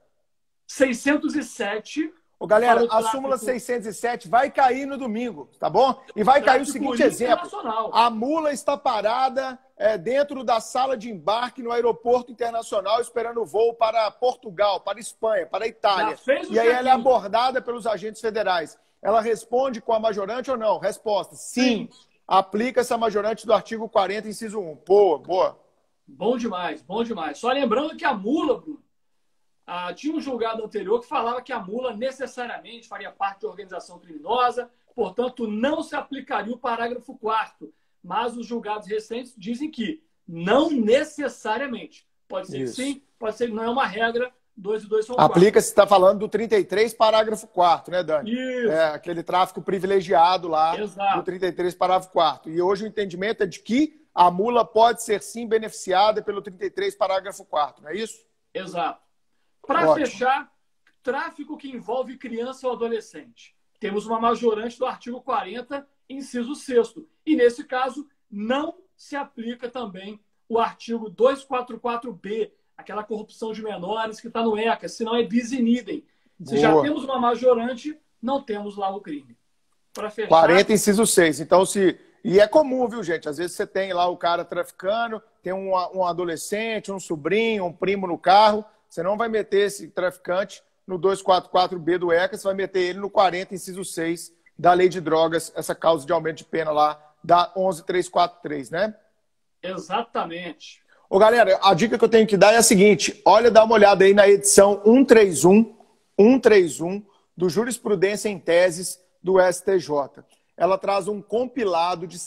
607. Galera, a súmula 607 vai cair no domingo, tá bom? E vai cair o seguinte exemplo. A mula está parada dentro da sala de embarque no aeroporto internacional esperando o voo para Portugal, para Espanha, para Itália. E aí ela é abordada pelos agentes federais. Ela responde com a majorante ou não? Resposta, sim. Aplica-se a majorante do artigo 40, inciso 1. Boa. Bom demais, bom demais. Só lembrando que a mula, Bruno, tinha um julgado anterior que falava que a mula necessariamente faria parte de organização criminosa, portanto, não se aplicaria o parágrafo 4º. Mas os julgados recentes dizem que não necessariamente. Pode ser que sim, pode ser que não é uma regra 2 e 2 são 4. Aplica, você está falando do 33, parágrafo 4º, né, Dani? Isso. É, aquele tráfico privilegiado lá. Exato. Do 33, parágrafo 4º. E hoje o entendimento é de que a mula pode ser, sim, beneficiada pelo 33, parágrafo 4º, não é isso? Exato. Para fechar, tráfico que envolve criança ou adolescente. Temos uma majorante do artigo 40, inciso 6º. E, nesse caso, não se aplica também o artigo 244B, aquela corrupção de menores que está no ECA, senão é bis in idem. Se já temos uma majorante, não temos lá o crime. Para fechar... 40, inciso 6. Então, E é comum, viu, gente? Às vezes você tem lá o cara traficando, tem um adolescente, um sobrinho, um primo no carro. Você não vai meter esse traficante no 244B do ECA, você vai meter ele no 40, inciso 6 da Lei de Drogas, essa causa de aumento de pena lá da 11343, né? Exatamente. Ô, galera, a dica que eu tenho que dar é a seguinte. Olha, dá uma olhada aí na edição 131 do Jurisprudência em Teses do STJ. Ela traz um compilado de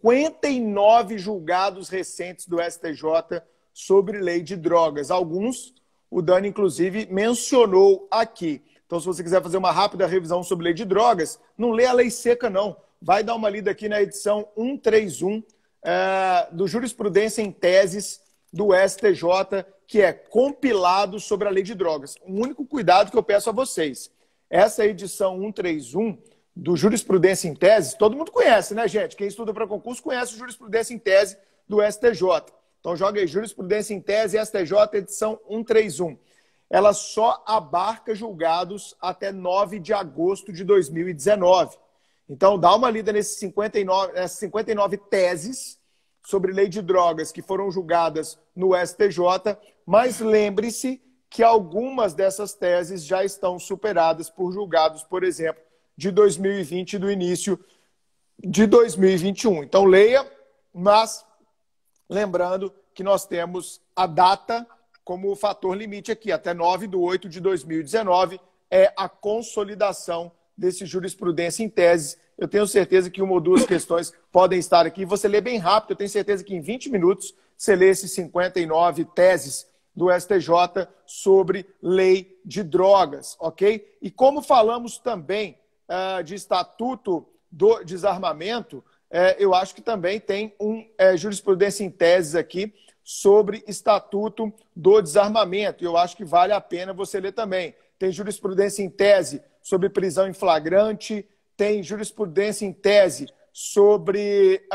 59 julgados recentes do STJ sobre lei de drogas. Alguns, o Dani, inclusive, mencionou aqui. Então, se você quiser fazer uma rápida revisão sobre lei de drogas, não lê a lei seca, não. Vai dar uma lida aqui na edição 131 do Jurisprudência em Teses do STJ, que é compilado sobre a lei de drogas. O único cuidado que eu peço a vocês, essa edição 131 do Jurisprudência em Tese, todo mundo conhece, né, gente? Quem estuda para concurso conhece o Jurisprudência em Tese do STJ. Então, joga aí, Jurisprudência em Tese, STJ, edição 131. Ela só abarca julgados até 9 de agosto de 2019. Então, dá uma lida nessas 59 teses sobre lei de drogas que foram julgadas no STJ, mas lembre-se que algumas dessas teses já estão superadas por julgados, por exemplo, de 2020 e do início de 2021. Então, leia, mas lembrando que nós temos a data como fator limite aqui, até 9/8 de 2019, é a consolidação desse jurisprudência em tese. Eu tenho certeza que uma ou duas questões podem estar aqui. Você lê bem rápido, eu tenho certeza que em 20 minutos você lê esses 59 teses do STJ sobre lei de drogas, ok? E como falamos também de Estatuto do Desarmamento, eu acho que também tem jurisprudência em teses aqui sobre Estatuto do Desarmamento. E eu acho que vale a pena você ler também. Tem jurisprudência em tese sobre prisão em flagrante, tem jurisprudência em tese sobre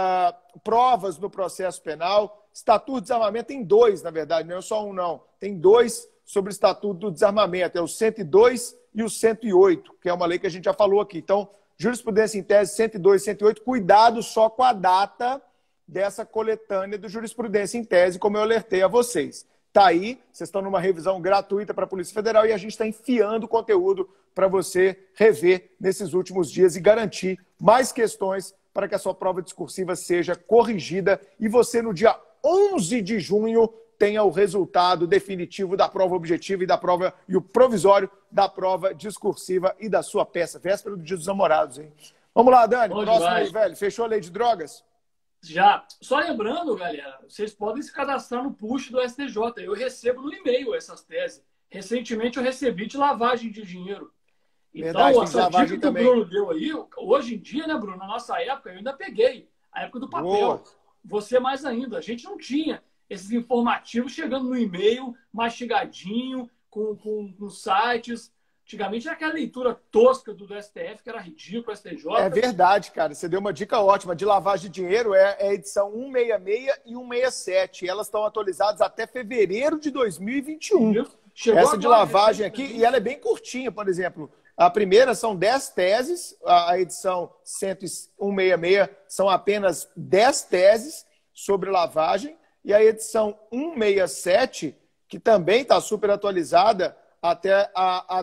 provas no processo penal. Estatuto do Desarmamento tem 2, na verdade, não é só um, não. Tem 2 sobre o Estatuto do Desarmamento. É o 102 e o 108, que é uma lei que a gente já falou aqui. Então, jurisprudência em tese 102 e 108, cuidado só com a data dessa coletânea do jurisprudência em tese, como eu alertei a vocês. Está aí, vocês estão numa revisão gratuita para a Polícia Federal e a gente está enfiando conteúdo para você rever nesses últimos dias e garantir mais questões para que a sua prova discursiva seja corrigida e você, no dia 11 de junho, tenha o resultado definitivo da prova objetiva e o provisório da prova discursiva e da sua peça. Véspera do Dia dos Namorados, hein? Vamos lá, Dani. Bom Próximo demais. aí, velho. Fechou a lei de drogas? Já. Só lembrando, galera, vocês podem se cadastrar no push do STJ. Eu recebo no e-mail essas teses. Recentemente eu recebi de lavagem de dinheiro. Verdade, Então, tem essa lavagem dica que também. o Bruno deu aí, hoje em dia, né, Bruno? Na nossa época, eu ainda peguei. A época do papel. Boa. Você mais ainda. A gente não tinha esses informativos chegando no e-mail, mastigadinho, com sites. Antigamente era aquela leitura tosca do STF, que era ridículo, STJ. É verdade, cara. Você deu uma dica ótima. De lavagem de dinheiro é a edição 166 e 167. Elas estão atualizadas até fevereiro de 2021. Chegou Essa de agora, lavagem aqui, e ela é bem curtinha, por exemplo. A primeira são 10 teses, a edição 166 são apenas 10 teses sobre lavagem, e a edição 167, que também está super atualizada, até a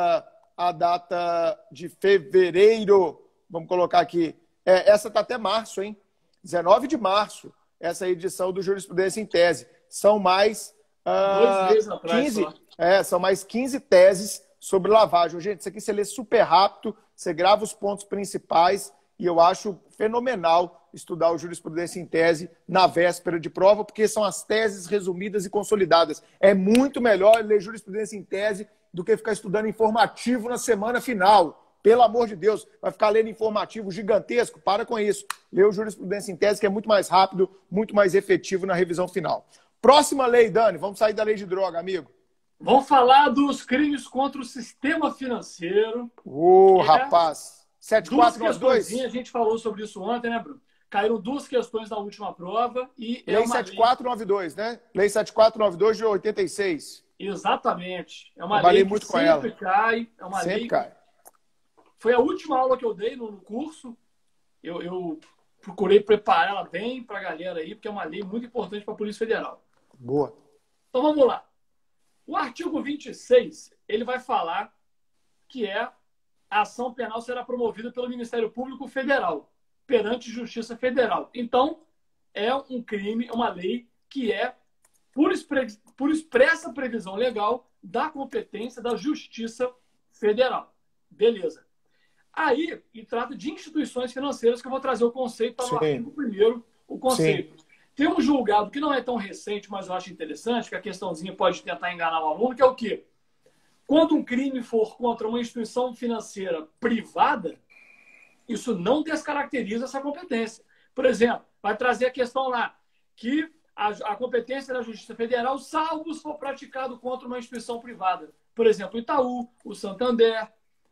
data de fevereiro, vamos colocar aqui, essa está até março, hein? 19 de março, essa edição do Jurisprudência em Tese. São mais 2 meses atrás, 15, só. são mais 15 teses sobre lavagem. Gente, isso aqui você lê super rápido, você grava os pontos principais e eu acho fenomenal estudar o Jurisprudência em Tese na véspera de prova, porque são as teses resumidas e consolidadas. É muito melhor ler Jurisprudência em Tese do que ficar estudando informativo na semana final. Pelo amor de Deus, vai ficar lendo informativo gigantesco? Para com isso. Lê o Jurisprudência em Tese, que é muito mais rápido, muito mais efetivo na revisão final. Próxima lei, Dani. Vamos sair da lei de droga, amigo. Vamos falar dos crimes contra o sistema financeiro. Rapaz. 7492? A gente falou sobre isso ontem, né, Bruno? Caíram 2 questões na última prova e Lei 7492, né? Lei 7492 de 86. Exatamente. É uma lei que sempre cai. É uma lei. Cai. Foi a última aula que eu dei no curso. Eu procurei preparar ela bem para a galera aí, porque é uma lei muito importante para a Polícia Federal. Boa. Então vamos lá. O artigo 26, ele vai falar que a ação penal será promovida pelo Ministério Público Federal, perante Justiça Federal. Então, é um crime, uma lei que é, por expressa previsão legal, da competência da Justiça Federal. Beleza. Aí, e trata de instituições financeiras, que eu vou trazer o conceito, está no artigo 1º, o conceito. Sim. Tem um julgado que não é tão recente, mas eu acho interessante, que a questãozinha pode tentar enganar o aluno, que é o quê? Quando um crime for contra uma instituição financeira privada, isso não descaracteriza essa competência. Por exemplo, vai trazer a questão lá, que a competência da Justiça Federal, salvo se for praticado contra uma instituição privada. Por exemplo, o Itaú, o Santander.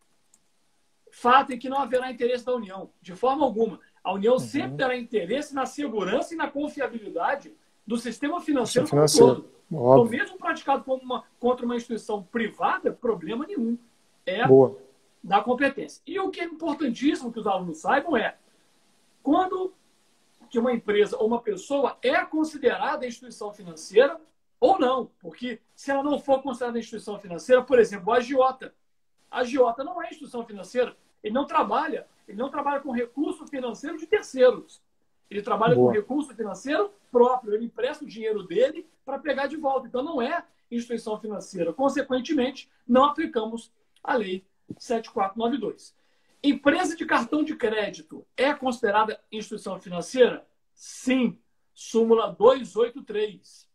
Fato em que não haverá interesse da União, de forma alguma. A União sempre terá interesse na segurança e na confiabilidade do sistema financeiro como um todo. Então, mesmo praticado contra uma instituição privada, problema nenhum. É da competência. E o que é importantíssimo que os alunos saibam é quando que uma empresa ou uma pessoa é considerada instituição financeira ou não. Porque se ela não for considerada instituição financeira, por exemplo, a agiota. A agiota não é instituição financeira. Ele não trabalha com recurso financeiro de terceiros. Ele trabalha com recurso financeiro próprio. Ele empresta o dinheiro dele para pegar de volta. Então, não é instituição financeira. Consequentemente, não aplicamos a Lei 7492. Empresa de cartão de crédito é considerada instituição financeira? Sim. Súmula 283.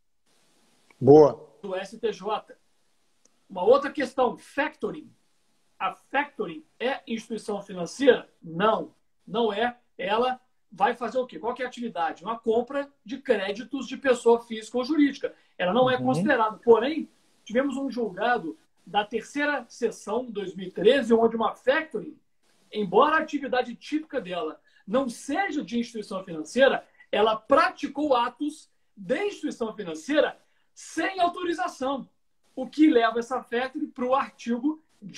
Do STJ. Uma outra questão, factoring. A factoring é instituição financeira? Não, não é. Ela vai fazer o quê? Qual que é a atividade? Uma compra de créditos de pessoa física ou jurídica. Ela não é considerada. Porém, tivemos um julgado da 3ª sessão, 2013, onde uma factoring, embora a atividade típica dela não seja de instituição financeira, ela praticou atos de instituição financeira sem autorização, o que leva essa factoring para o artigo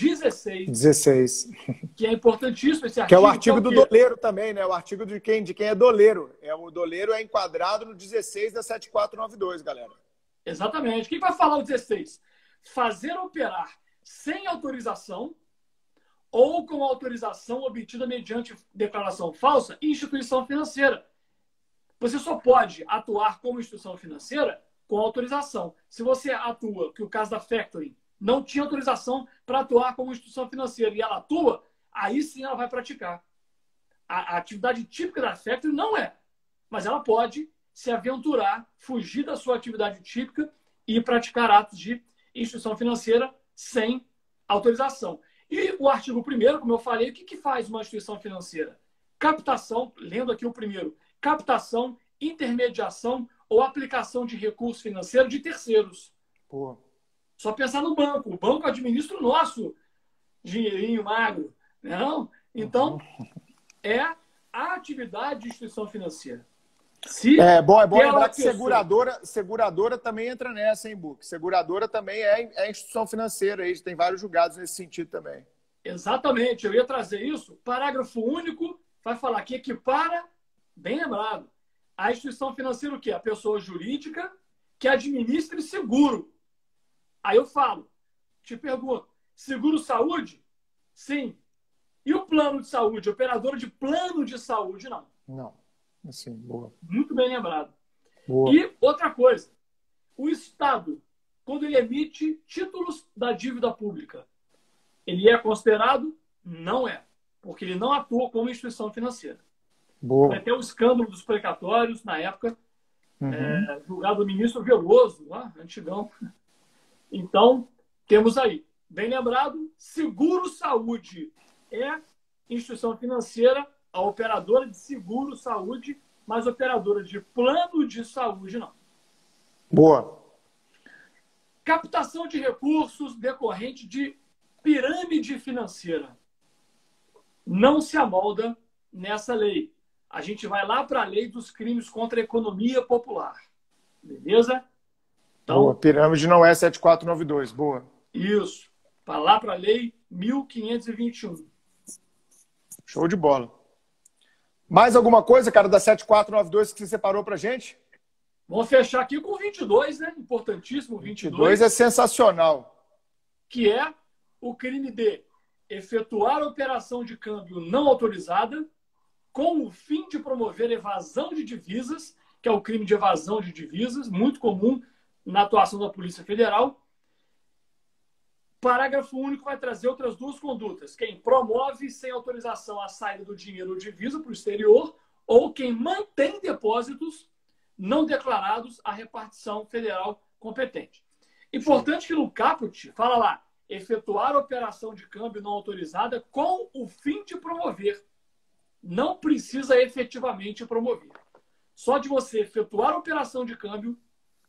16. Que é importantíssimo esse artigo. Que é o artigo do doleiro também, né? O artigo de quem é doleiro. O doleiro é enquadrado no 16 da 7492, galera. Exatamente. O que vai falar o 16? Fazer operar sem autorização ou com autorização obtida mediante declaração falsa, instituição financeira. Você só pode atuar como instituição financeira com autorização. Se você atua, que o caso da factoring, não tinha autorização para atuar como instituição financeira e ela atua, aí sim ela vai praticar. A atividade típica da factoring não é, mas ela pode se aventurar, fugir da sua atividade típica e praticar atos de instituição financeira sem autorização. E o artigo 1º, como eu falei, o que faz uma instituição financeira? Captação, lendo aqui o 1º, captação, intermediação ou aplicação de recurso financeiro de terceiros. Só pensar no banco. O banco administra o nosso dinheirinho magro. Não? Então, é a atividade de instituição financeira. É bom lembrar que seguradora também entra nessa, hein, Buc? Seguradora também é instituição financeira. Aí tem vários julgados nesse sentido também. Exatamente. Eu ia trazer isso. Parágrafo único vai falar que equipara, bem lembrado, a instituição financeira o quê? A pessoa jurídica que administre seguro. Aí eu falo, te pergunto, seguro-saúde? Sim. E o plano de saúde? Operadora de plano de saúde? Não. Não. Assim, boa. Muito bem lembrado. Boa. E outra coisa, o Estado, quando ele emite títulos da dívida pública, ele é considerado? Não é. Porque ele não atua como instituição financeira. Boa. Foi até o escândalo dos precatórios, na época, Uhum. julgado o ministro Veloso, lá, antigão. Então, temos aí, bem lembrado, Seguro Saúde é instituição financeira, a operadora de seguro saúde, mas operadora de plano de saúde não. Boa. Captação de recursos decorrente de pirâmide financeira. Não se amolda nessa lei. A gente vai lá para a lei dos crimes contra a economia popular. Beleza? Então, Boa. Pirâmide não é 7492. Boa. isso. Para lá para a lei 1521. Show de bola. Mais alguma coisa, cara, da 7492 que você separou pra gente? Vamos fechar aqui com o 22, né? Importantíssimo, 22 é sensacional. Que é o crime de efetuar operação de câmbio não autorizada com o fim de promover evasão de divisas, que é o crime de evasão de divisas, muito comum na atuação da Polícia Federal. Parágrafo único vai trazer outras duas condutas. Quem promove sem autorização a saída do dinheiro ou divisa para o exterior ou quem mantém depósitos não declarados à repartição federal competente. Importante que no caput fala lá, efetuar operação de câmbio não autorizada com o fim de promover. Não precisa efetivamente promover. Só de você efetuar a operação de câmbio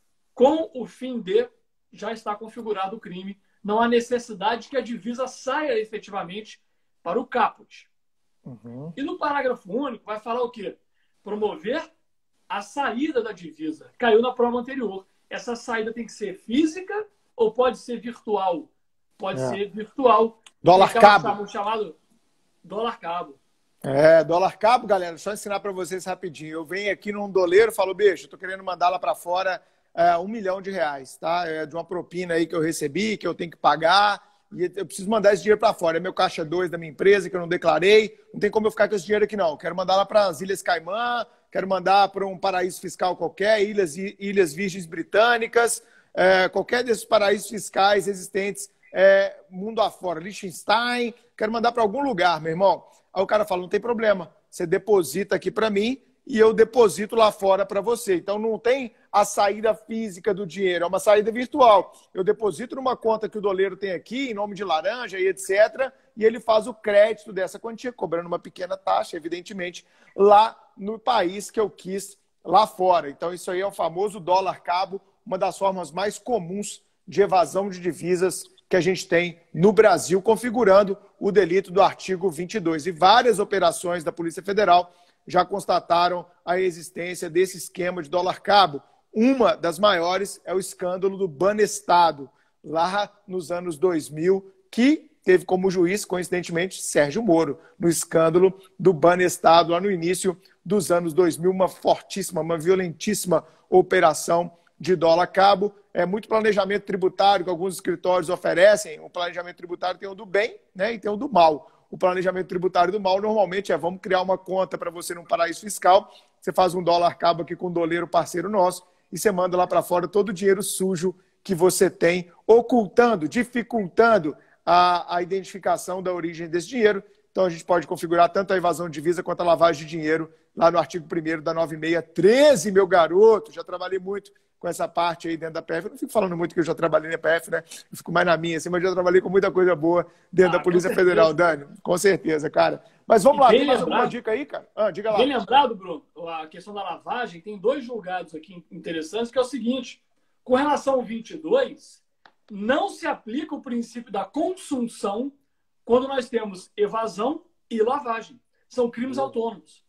com o fim de, já está configurado o crime. Não há necessidade que a divisa saia efetivamente para o caput. Uhum. E no parágrafo único vai falar o quê? Promover a saída da divisa. Caiu na prova anterior. Essa saída tem que ser física ou pode ser virtual? Pode ser virtual. Dólar cabo. Chamado dólar cabo. Dólar cabo, galera, só ensinar para vocês rapidinho. Eu venho aqui num doleiro e falo, bicho, eu tô querendo mandar lá para fora R$1 milhão, tá? É de uma propina aí que eu recebi, que eu tenho que pagar, e eu preciso mandar esse dinheiro para fora. É meu caixa 2 da minha empresa, que eu não declarei, não tem como eu ficar com esse dinheiro aqui, não. Eu quero mandar lá para as Ilhas Caimã, quero mandar para um paraíso fiscal qualquer, Ilhas Virgens Britânicas, qualquer desses paraísos fiscais existentes mundo afora, Liechtenstein, quero mandar para algum lugar, meu irmão. Aí o cara fala, não tem problema, você deposita aqui para mim e eu deposito lá fora para você. Então não tem a saída física do dinheiro, é uma saída virtual. Eu deposito numa conta que o doleiro tem aqui, em nome de laranja e etc., e ele faz o crédito dessa quantia, cobrando uma pequena taxa, evidentemente, lá no país que eu quis, lá fora. Então isso aí é o famoso dólar cabo, uma das formas mais comuns de evasão de divisas que a gente tem no Brasil, configurando o delito do artigo 22. E várias operações da Polícia Federal já constataram a existência desse esquema de dólar cabo. Uma das maiores é o escândalo do Banestado, lá nos anos 2000, que teve como juiz, coincidentemente, Sérgio Moro, no escândalo do Banestado, lá no início dos anos 2000, uma fortíssima, uma violentíssima operação de dólar cabo. É muito planejamento tributário que alguns escritórios oferecem. O planejamento tributário tem o do bem, né, e tem o do mal. O planejamento tributário do mal normalmente vamos criar uma conta para você num paraíso fiscal, você faz um dólar cabo aqui com um doleiro parceiro nosso e você manda lá para fora todo o dinheiro sujo que você tem, ocultando, dificultando a identificação da origem desse dinheiro. Então a gente pode configurar tanto a evasão de divisa quanto a lavagem de dinheiro lá no artigo 1º da 9613, meu garoto. Já trabalhei muito com essa parte aí dentro da PF. Eu não fico falando muito que eu já trabalhei na PF, né? Eu fico mais na minha, assim, mas já trabalhei com muita coisa boa dentro da Polícia Federal, Dani. Com certeza, cara. Mas vamos lá, tem mais alguma dica aí, cara? Diga lá. Bem lembrado, Bruno, a questão da lavagem, tem 2 julgados aqui interessantes, que é o seguinte, com relação ao 22, não se aplica o princípio da consunção quando nós temos evasão e lavagem. São crimes autônomos.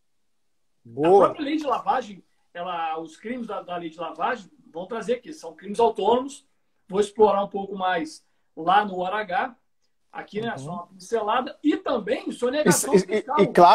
Boa. A própria lei de lavagem, os crimes da lei de lavagem vão trazer aqui, são crimes autônomos. Vou explorar um pouco mais lá no OH, aqui, né, só uma pincelada, e também sonegação fiscal.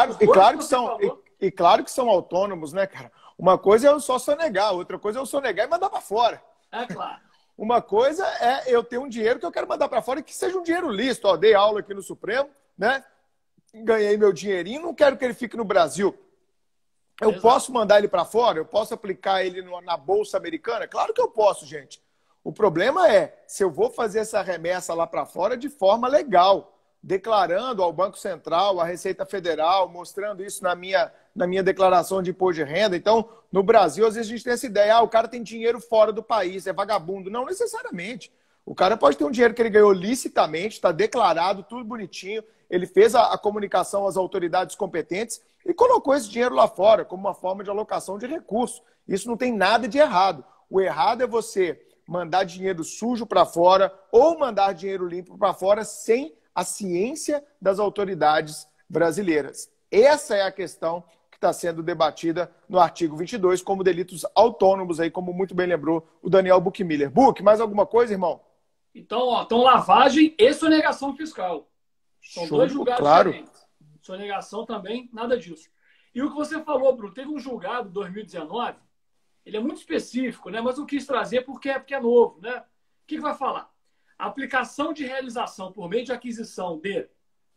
E claro que são autônomos, né, cara? Uma coisa é eu só sonegar, outra coisa é eu sonegar e mandar para fora. É claro. Uma coisa é eu ter um dinheiro que eu quero mandar para fora e que seja um dinheiro lícito. Ó, dei aula aqui no Supremo, né? Ganhei meu dinheirinho, não quero que ele fique no Brasil. Eu posso mandar ele para fora? Eu posso aplicar ele na Bolsa Americana? Claro que eu posso, gente. O problema é se eu vou fazer essa remessa lá para fora de forma legal, declarando ao Banco Central, à Receita Federal, mostrando isso na minha na minha declaração de imposto de renda. Então, no Brasil, às vezes a gente tem essa ideia, o cara tem dinheiro fora do país, é vagabundo. Não necessariamente. O cara pode ter um dinheiro que ele ganhou licitamente, está declarado, tudo bonitinho, ele fez a comunicação às autoridades competentes e colocou esse dinheiro lá fora como uma forma de alocação de recursos. Isso não tem nada de errado. O errado é você mandar dinheiro sujo para fora ou mandar dinheiro limpo para fora sem a ciência das autoridades brasileiras. Essa é a questão que está sendo debatida no artigo 22 como delitos autônomos, aí, como muito bem lembrou o Daniel Buchmiller. Buch, mais alguma coisa, irmão? Então, lavagem e sonegação fiscal. São dois julgados diferentes. Sonegação também, nada disso. E o que você falou, Bruno, teve um julgado em 2019, ele é muito específico, né? Mas eu quis trazer porque é novo, né? O que vai falar? Aplicação de realização por meio de aquisição de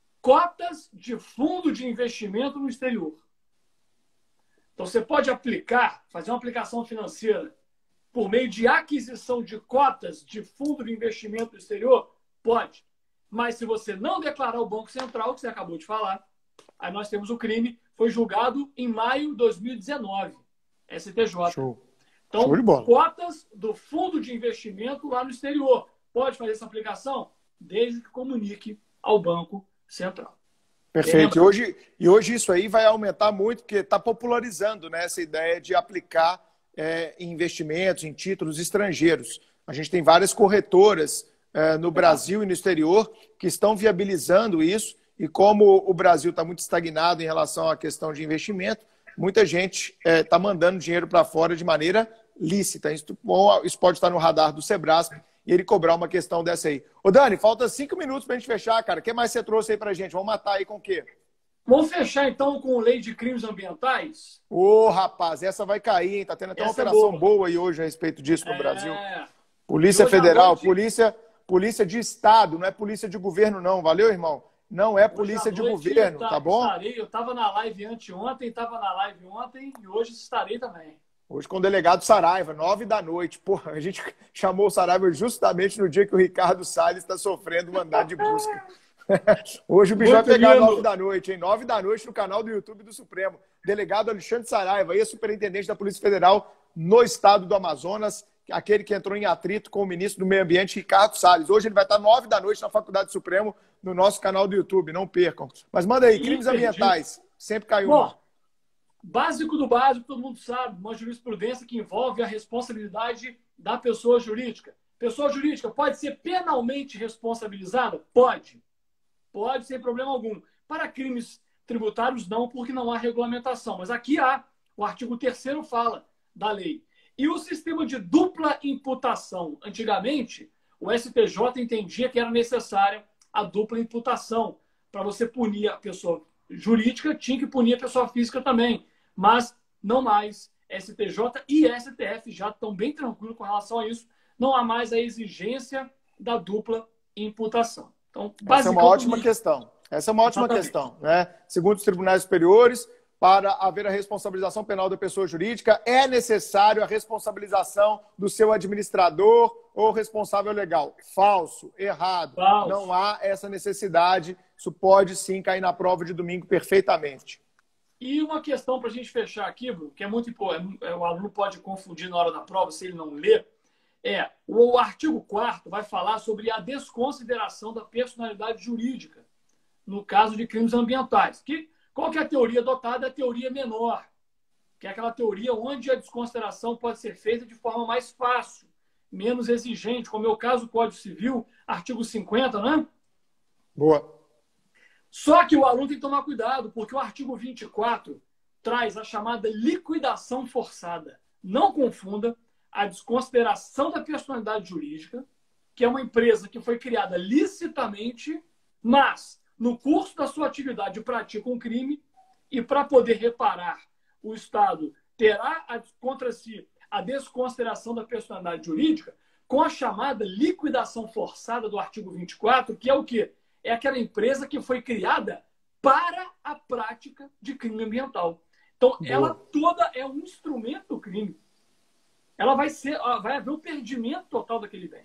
cotas de fundo de investimento no exterior. Então, você pode aplicar, fazer uma aplicação financeira por meio de aquisição de cotas de fundo de investimento no exterior? Pode. Mas se você não declarar o Banco Central, que você acabou de falar, aí nós temos o crime, foi julgado em maio de 2019, STJ. Show. Então, Show de bola. cotas do fundo de investimento lá no exterior. Pode fazer essa aplicação desde que comunique ao Banco Central. Perfeito. E hoje isso aí vai aumentar muito, porque está popularizando, né, essa ideia de aplicar em investimentos, em títulos estrangeiros. A gente tem várias corretoras no Brasil e no exterior que estão viabilizando isso. E como o Brasil está muito estagnado em relação à questão de investimento, muita gente está mandando dinheiro para fora de maneira lícita. Isso pode estar no radar do Sebrasp e ele cobrar uma questão dessa aí. Ô, Dani, falta 5 minutos para a gente fechar, cara. O que mais você trouxe aí para a gente? Vamos matar aí com o quê? Vamos fechar, então, com lei de crimes ambientais? Ô, rapaz, essa vai cair, hein? Tá tendo até uma operação boa aí hoje a respeito disso no Brasil. Polícia Federal, polícia de Estado, não é polícia de governo, não. Valeu, irmão? Não é polícia de governo, tá bom? Eu estava na live anteontem, estava na live ontem e hoje estarei também. Hoje com o delegado Saraiva, 9 da noite. Porra, a gente chamou o Saraiva justamente no dia que o Ricardo Salles está sofrendo mandado de busca. Hoje o bicho vai pegar 9 da noite, hein? 9 da noite no canal do YouTube do Supremo. Delegado Alexandre Saraiva, ex-superintendente da Polícia Federal no estado do Amazonas, aquele que entrou em atrito com o ministro do Meio Ambiente, Ricardo Salles. Hoje ele vai estar 9 da noite na Faculdade do Supremo, no nosso canal do YouTube, não percam. Mas manda aí, crimes ambientais. Sempre caiu uma. Básico do básico, todo mundo sabe, uma jurisprudência que envolve a responsabilidade da pessoa jurídica. Pessoa jurídica pode ser penalmente responsabilizada? Pode. Pode, sem problema algum. Para crimes tributários, não, porque não há regulamentação. Mas aqui há. O artigo 3º fala da lei. E o sistema de dupla imputação? Antigamente, o STJ entendia que era necessária a dupla imputação. Para você punir a pessoa jurídica, tinha que punir a pessoa física também. Mas não mais. STJ e STF já estão bem tranquilos com relação a isso. Não há mais a exigência da dupla imputação. Então, essa é uma ótima questão. Essa é uma ótima questão, né? Segundo os tribunais superiores, para haver a responsabilização penal da pessoa jurídica, é necessário a responsabilização do seu administrador ou responsável legal. Falso, errado. Falso. Não há essa necessidade. Isso pode sim cair na prova de domingo perfeitamente. E uma questão para a gente fechar aqui, Bruno, que é muito importante, o aluno pode confundir na hora da prova se ele não ler, o artigo 4º vai falar sobre a desconsideração da personalidade jurídica no caso de crimes ambientais. Qual que é a teoria adotada? É a teoria menor, que é aquela teoria onde a desconsideração pode ser feita de forma mais fácil, menos exigente, como é o caso do Código Civil, artigo 50, né? Boa. Só que o aluno tem que tomar cuidado, porque o artigo 24 traz a chamada liquidação forçada. Não confunda a desconsideração da personalidade jurídica, que é uma empresa que foi criada licitamente, mas no curso da sua atividade pratica um crime e para poder reparar, o Estado terá contra si a desconsideração da personalidade jurídica com a chamada liquidação forçada do artigo 24, que é o quê? É aquela empresa que foi criada para a prática de crime ambiental. Então, ela toda é um instrumento do crime. Ela vai haver um perdimento total daquele bem.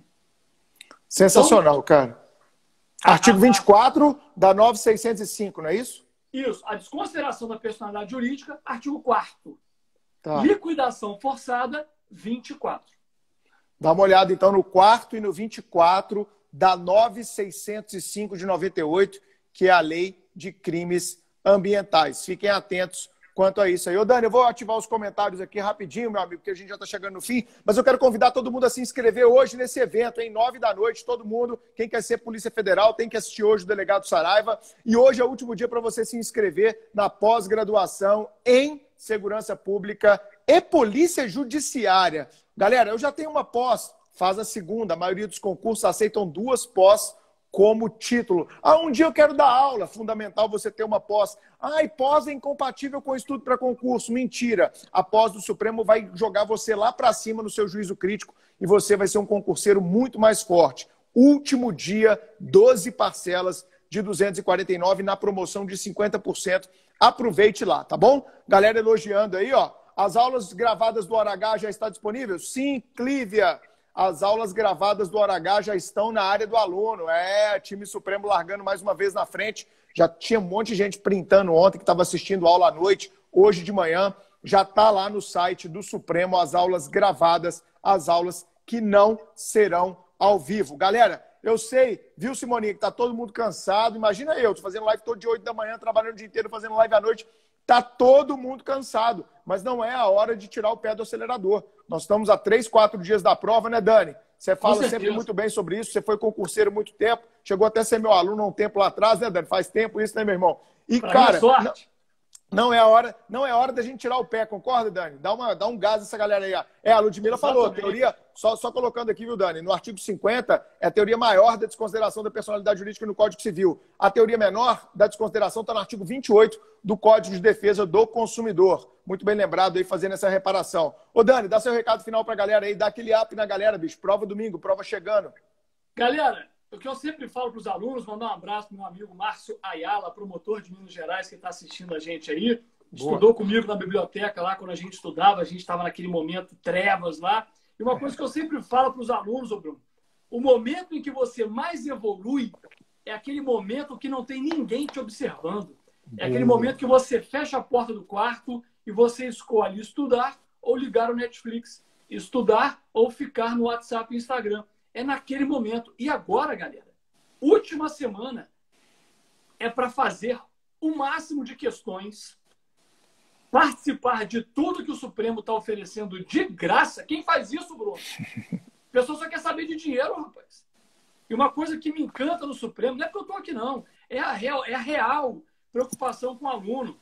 Sensacional, então, cara. Artigo 24 da 9605, não é isso? Isso, a desconsideração da personalidade jurídica, artigo 4º. Tá. Liquidação forçada, 24. Dá uma olhada, então, no 4º e no 24 da 9.605 de 98, que é a Lei de Crimes Ambientais. Fiquem atentos quanto a isso aí. Ô, Dani, eu vou ativar os comentários aqui rapidinho, meu amigo, porque a gente já está chegando no fim, mas eu quero convidar todo mundo a se inscrever hoje nesse evento, hein? 9 da noite, todo mundo, quem quer ser Polícia Federal, tem que assistir hoje o Delegado Saraiva, e hoje é o último dia para você se inscrever na pós-graduação em Segurança Pública e Polícia Judiciária. Galera, eu já tenho uma pós, faz a segunda, a maioria dos concursos aceitam 2 pós como título. Um dia eu quero dar aula, fundamental você ter uma pós. E pós é incompatível com estudo para concurso. Mentira. A pós do Supremo vai jogar você lá para cima no seu juízo crítico e você vai ser um concurseiro muito mais forte. Último dia, 12 parcelas de 249 na promoção de 50%. Aproveite lá, tá bom? Galera elogiando aí, ó. As aulas gravadas do OH já está disponível? Sim, Clívia. As aulas gravadas do OH já estão na área do aluno. Time Supremo largando mais uma vez na frente. Já tinha um monte de gente printando ontem que estava assistindo aula à noite. Hoje de manhã já está lá no site do Supremo as aulas gravadas, as aulas que não serão ao vivo. Galera, eu sei, viu, Simoninha, que está todo mundo cansado. Imagina eu, tô fazendo live todo dia 8 da manhã, trabalhando o dia inteiro, fazendo live à noite. Tá todo mundo cansado, mas não é a hora de tirar o pé do acelerador. Nós estamos a 3, 4 dias da prova, né, Dani? Você fala sempre muito bem sobre isso, você foi concurseiro há muito tempo, chegou até a ser meu aluno há um tempo lá atrás, né, Dani? Faz tempo isso, né, meu irmão? E, cara, não é hora da gente tirar o pé, concorda, Dani? Dá um gás nessa galera aí. A Ludmila falou, teoria, só colocando aqui, viu, Dani? No artigo 50, é a teoria maior da desconsideração da personalidade jurídica no Código Civil. A teoria menor da desconsideração está no artigo 28 do Código de Defesa do Consumidor. Muito bem lembrado aí, fazendo essa reparação. Ô, Dani, dá seu recado final pra galera aí, dá aquele up na galera, bicho. Prova domingo, prova chegando. Galera, o que eu sempre falo para os alunos, mandar um abraço para meu amigo Márcio Ayala, promotor de Minas Gerais, que está assistindo a gente aí. Estudou comigo na biblioteca lá, quando a gente estudava, a gente estava naquele momento trevas lá. E uma coisa que eu sempre falo para os alunos, ô Bruno, o momento em que você mais evolui é aquele momento que não tem ninguém te observando. É aquele momento que você fecha a porta do quarto e você escolhe estudar ou ligar o Netflix. Estudar ou ficar no WhatsApp e Instagram. É naquele momento. E agora, galera, última semana é para fazer o máximo de questões, participar de tudo que o Supremo está oferecendo de graça. Quem faz isso, Bruno? A pessoa só quer saber de dinheiro, rapaz. E uma coisa que me encanta no Supremo, não é porque eu estou aqui, não. É a real preocupação com o aluno.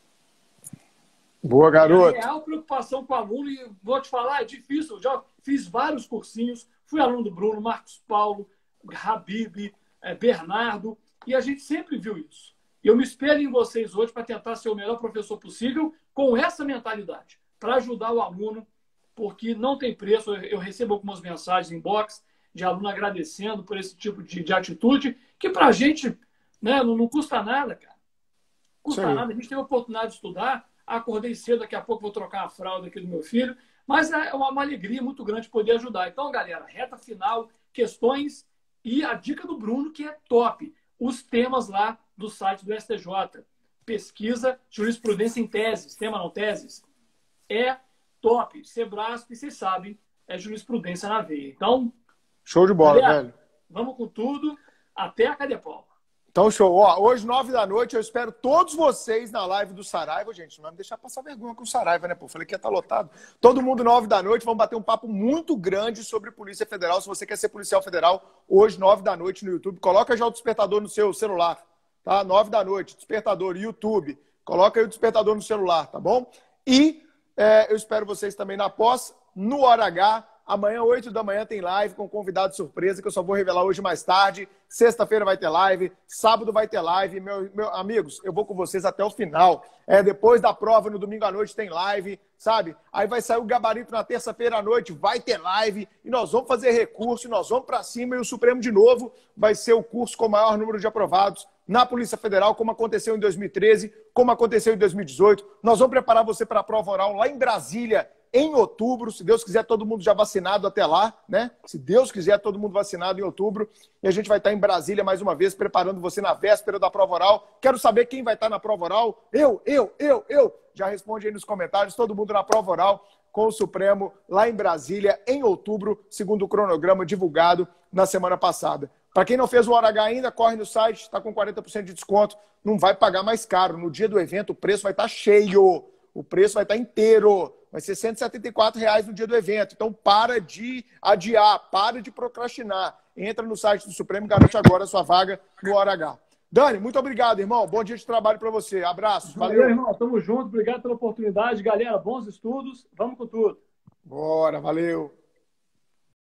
Boa, garoto. É a real preocupação com o aluno. E vou te falar, é difícil. Eu já fiz vários cursinhos. Fui aluno do Bruno, Marcos Paulo, Habib, Bernardo. E a gente sempre viu isso. E eu me espelho em vocês hoje para tentar ser o melhor professor possível com essa mentalidade. Para ajudar o aluno, porque não tem preço. Eu recebo algumas mensagens em inbox de aluno agradecendo por esse tipo de atitude, que para a gente, né, não custa nada, cara. Custa nada. A gente teve a oportunidade de estudar. Acordei cedo, daqui a pouco vou trocar a fralda aqui do meu filho. Mas é uma alegria muito grande poder ajudar. Então, galera, reta final, questões e a dica do Bruno, que é top. Os temas lá do site do STJ. Pesquisa, jurisprudência em teses, tema não teses. É top. Sebrasp, vocês sabem, é jurisprudência na veia. Então, show de bola, galera, velho. Vamos com tudo. Até a Cadepol. Então, show. Hoje, 9 da noite, eu espero todos vocês na live do Saraiva. Gente, não vai me deixar passar vergonha com o Saraiva, né? Pô, falei que ia estar lotado. Todo mundo, 9 da noite, vamos bater um papo muito grande sobre Polícia Federal. Se você quer ser policial federal, hoje, 9 da noite no YouTube, coloca já o despertador no seu celular, tá? 9 da noite, despertador, YouTube. Coloca aí o despertador no celular, tá bom? E eu espero vocês também na pós, no Hora H. Amanhã, 8 da manhã, tem live com convidado surpresa, que eu só vou revelar hoje mais tarde. Sexta-feira vai ter live, sábado vai ter live. Meus amigos, eu vou com vocês até o final. Depois da prova, no domingo à noite, tem live, sabe? Aí vai sair o gabarito na terça-feira à noite, vai ter live. E nós vamos fazer recurso, nós vamos para cima. E o Supremo, de novo, vai ser o curso com o maior número de aprovados na Polícia Federal, como aconteceu em 2013, como aconteceu em 2018. Nós vamos preparar você para a prova oral lá em Brasília, em outubro. Se Deus quiser, todo mundo já vacinado até lá, né? Se Deus quiser, todo mundo vacinado em outubro. E a gente vai estar em Brasília mais uma vez, preparando você na véspera da prova oral. Quero saber quem vai estar na prova oral. Eu. Já responde aí nos comentários, todo mundo na prova oral com o Supremo lá em Brasília, em outubro, segundo o cronograma divulgado na semana passada. Para quem não fez o Hora H ainda, corre no site, está com 40% de desconto, não vai pagar mais caro. No dia do evento, o preço vai estar cheio, o preço vai estar inteiro. Vai ser R$ 174 no dia do evento. Então, para de adiar, para de procrastinar. Entra no site do Supremo e garante agora a sua vaga no Hora H. Dani, muito obrigado, irmão. Bom dia de trabalho para você. Abraço. Valeu, irmão. Tamo junto. Obrigado pela oportunidade. Galera, bons estudos. Vamos com tudo. Bora, valeu.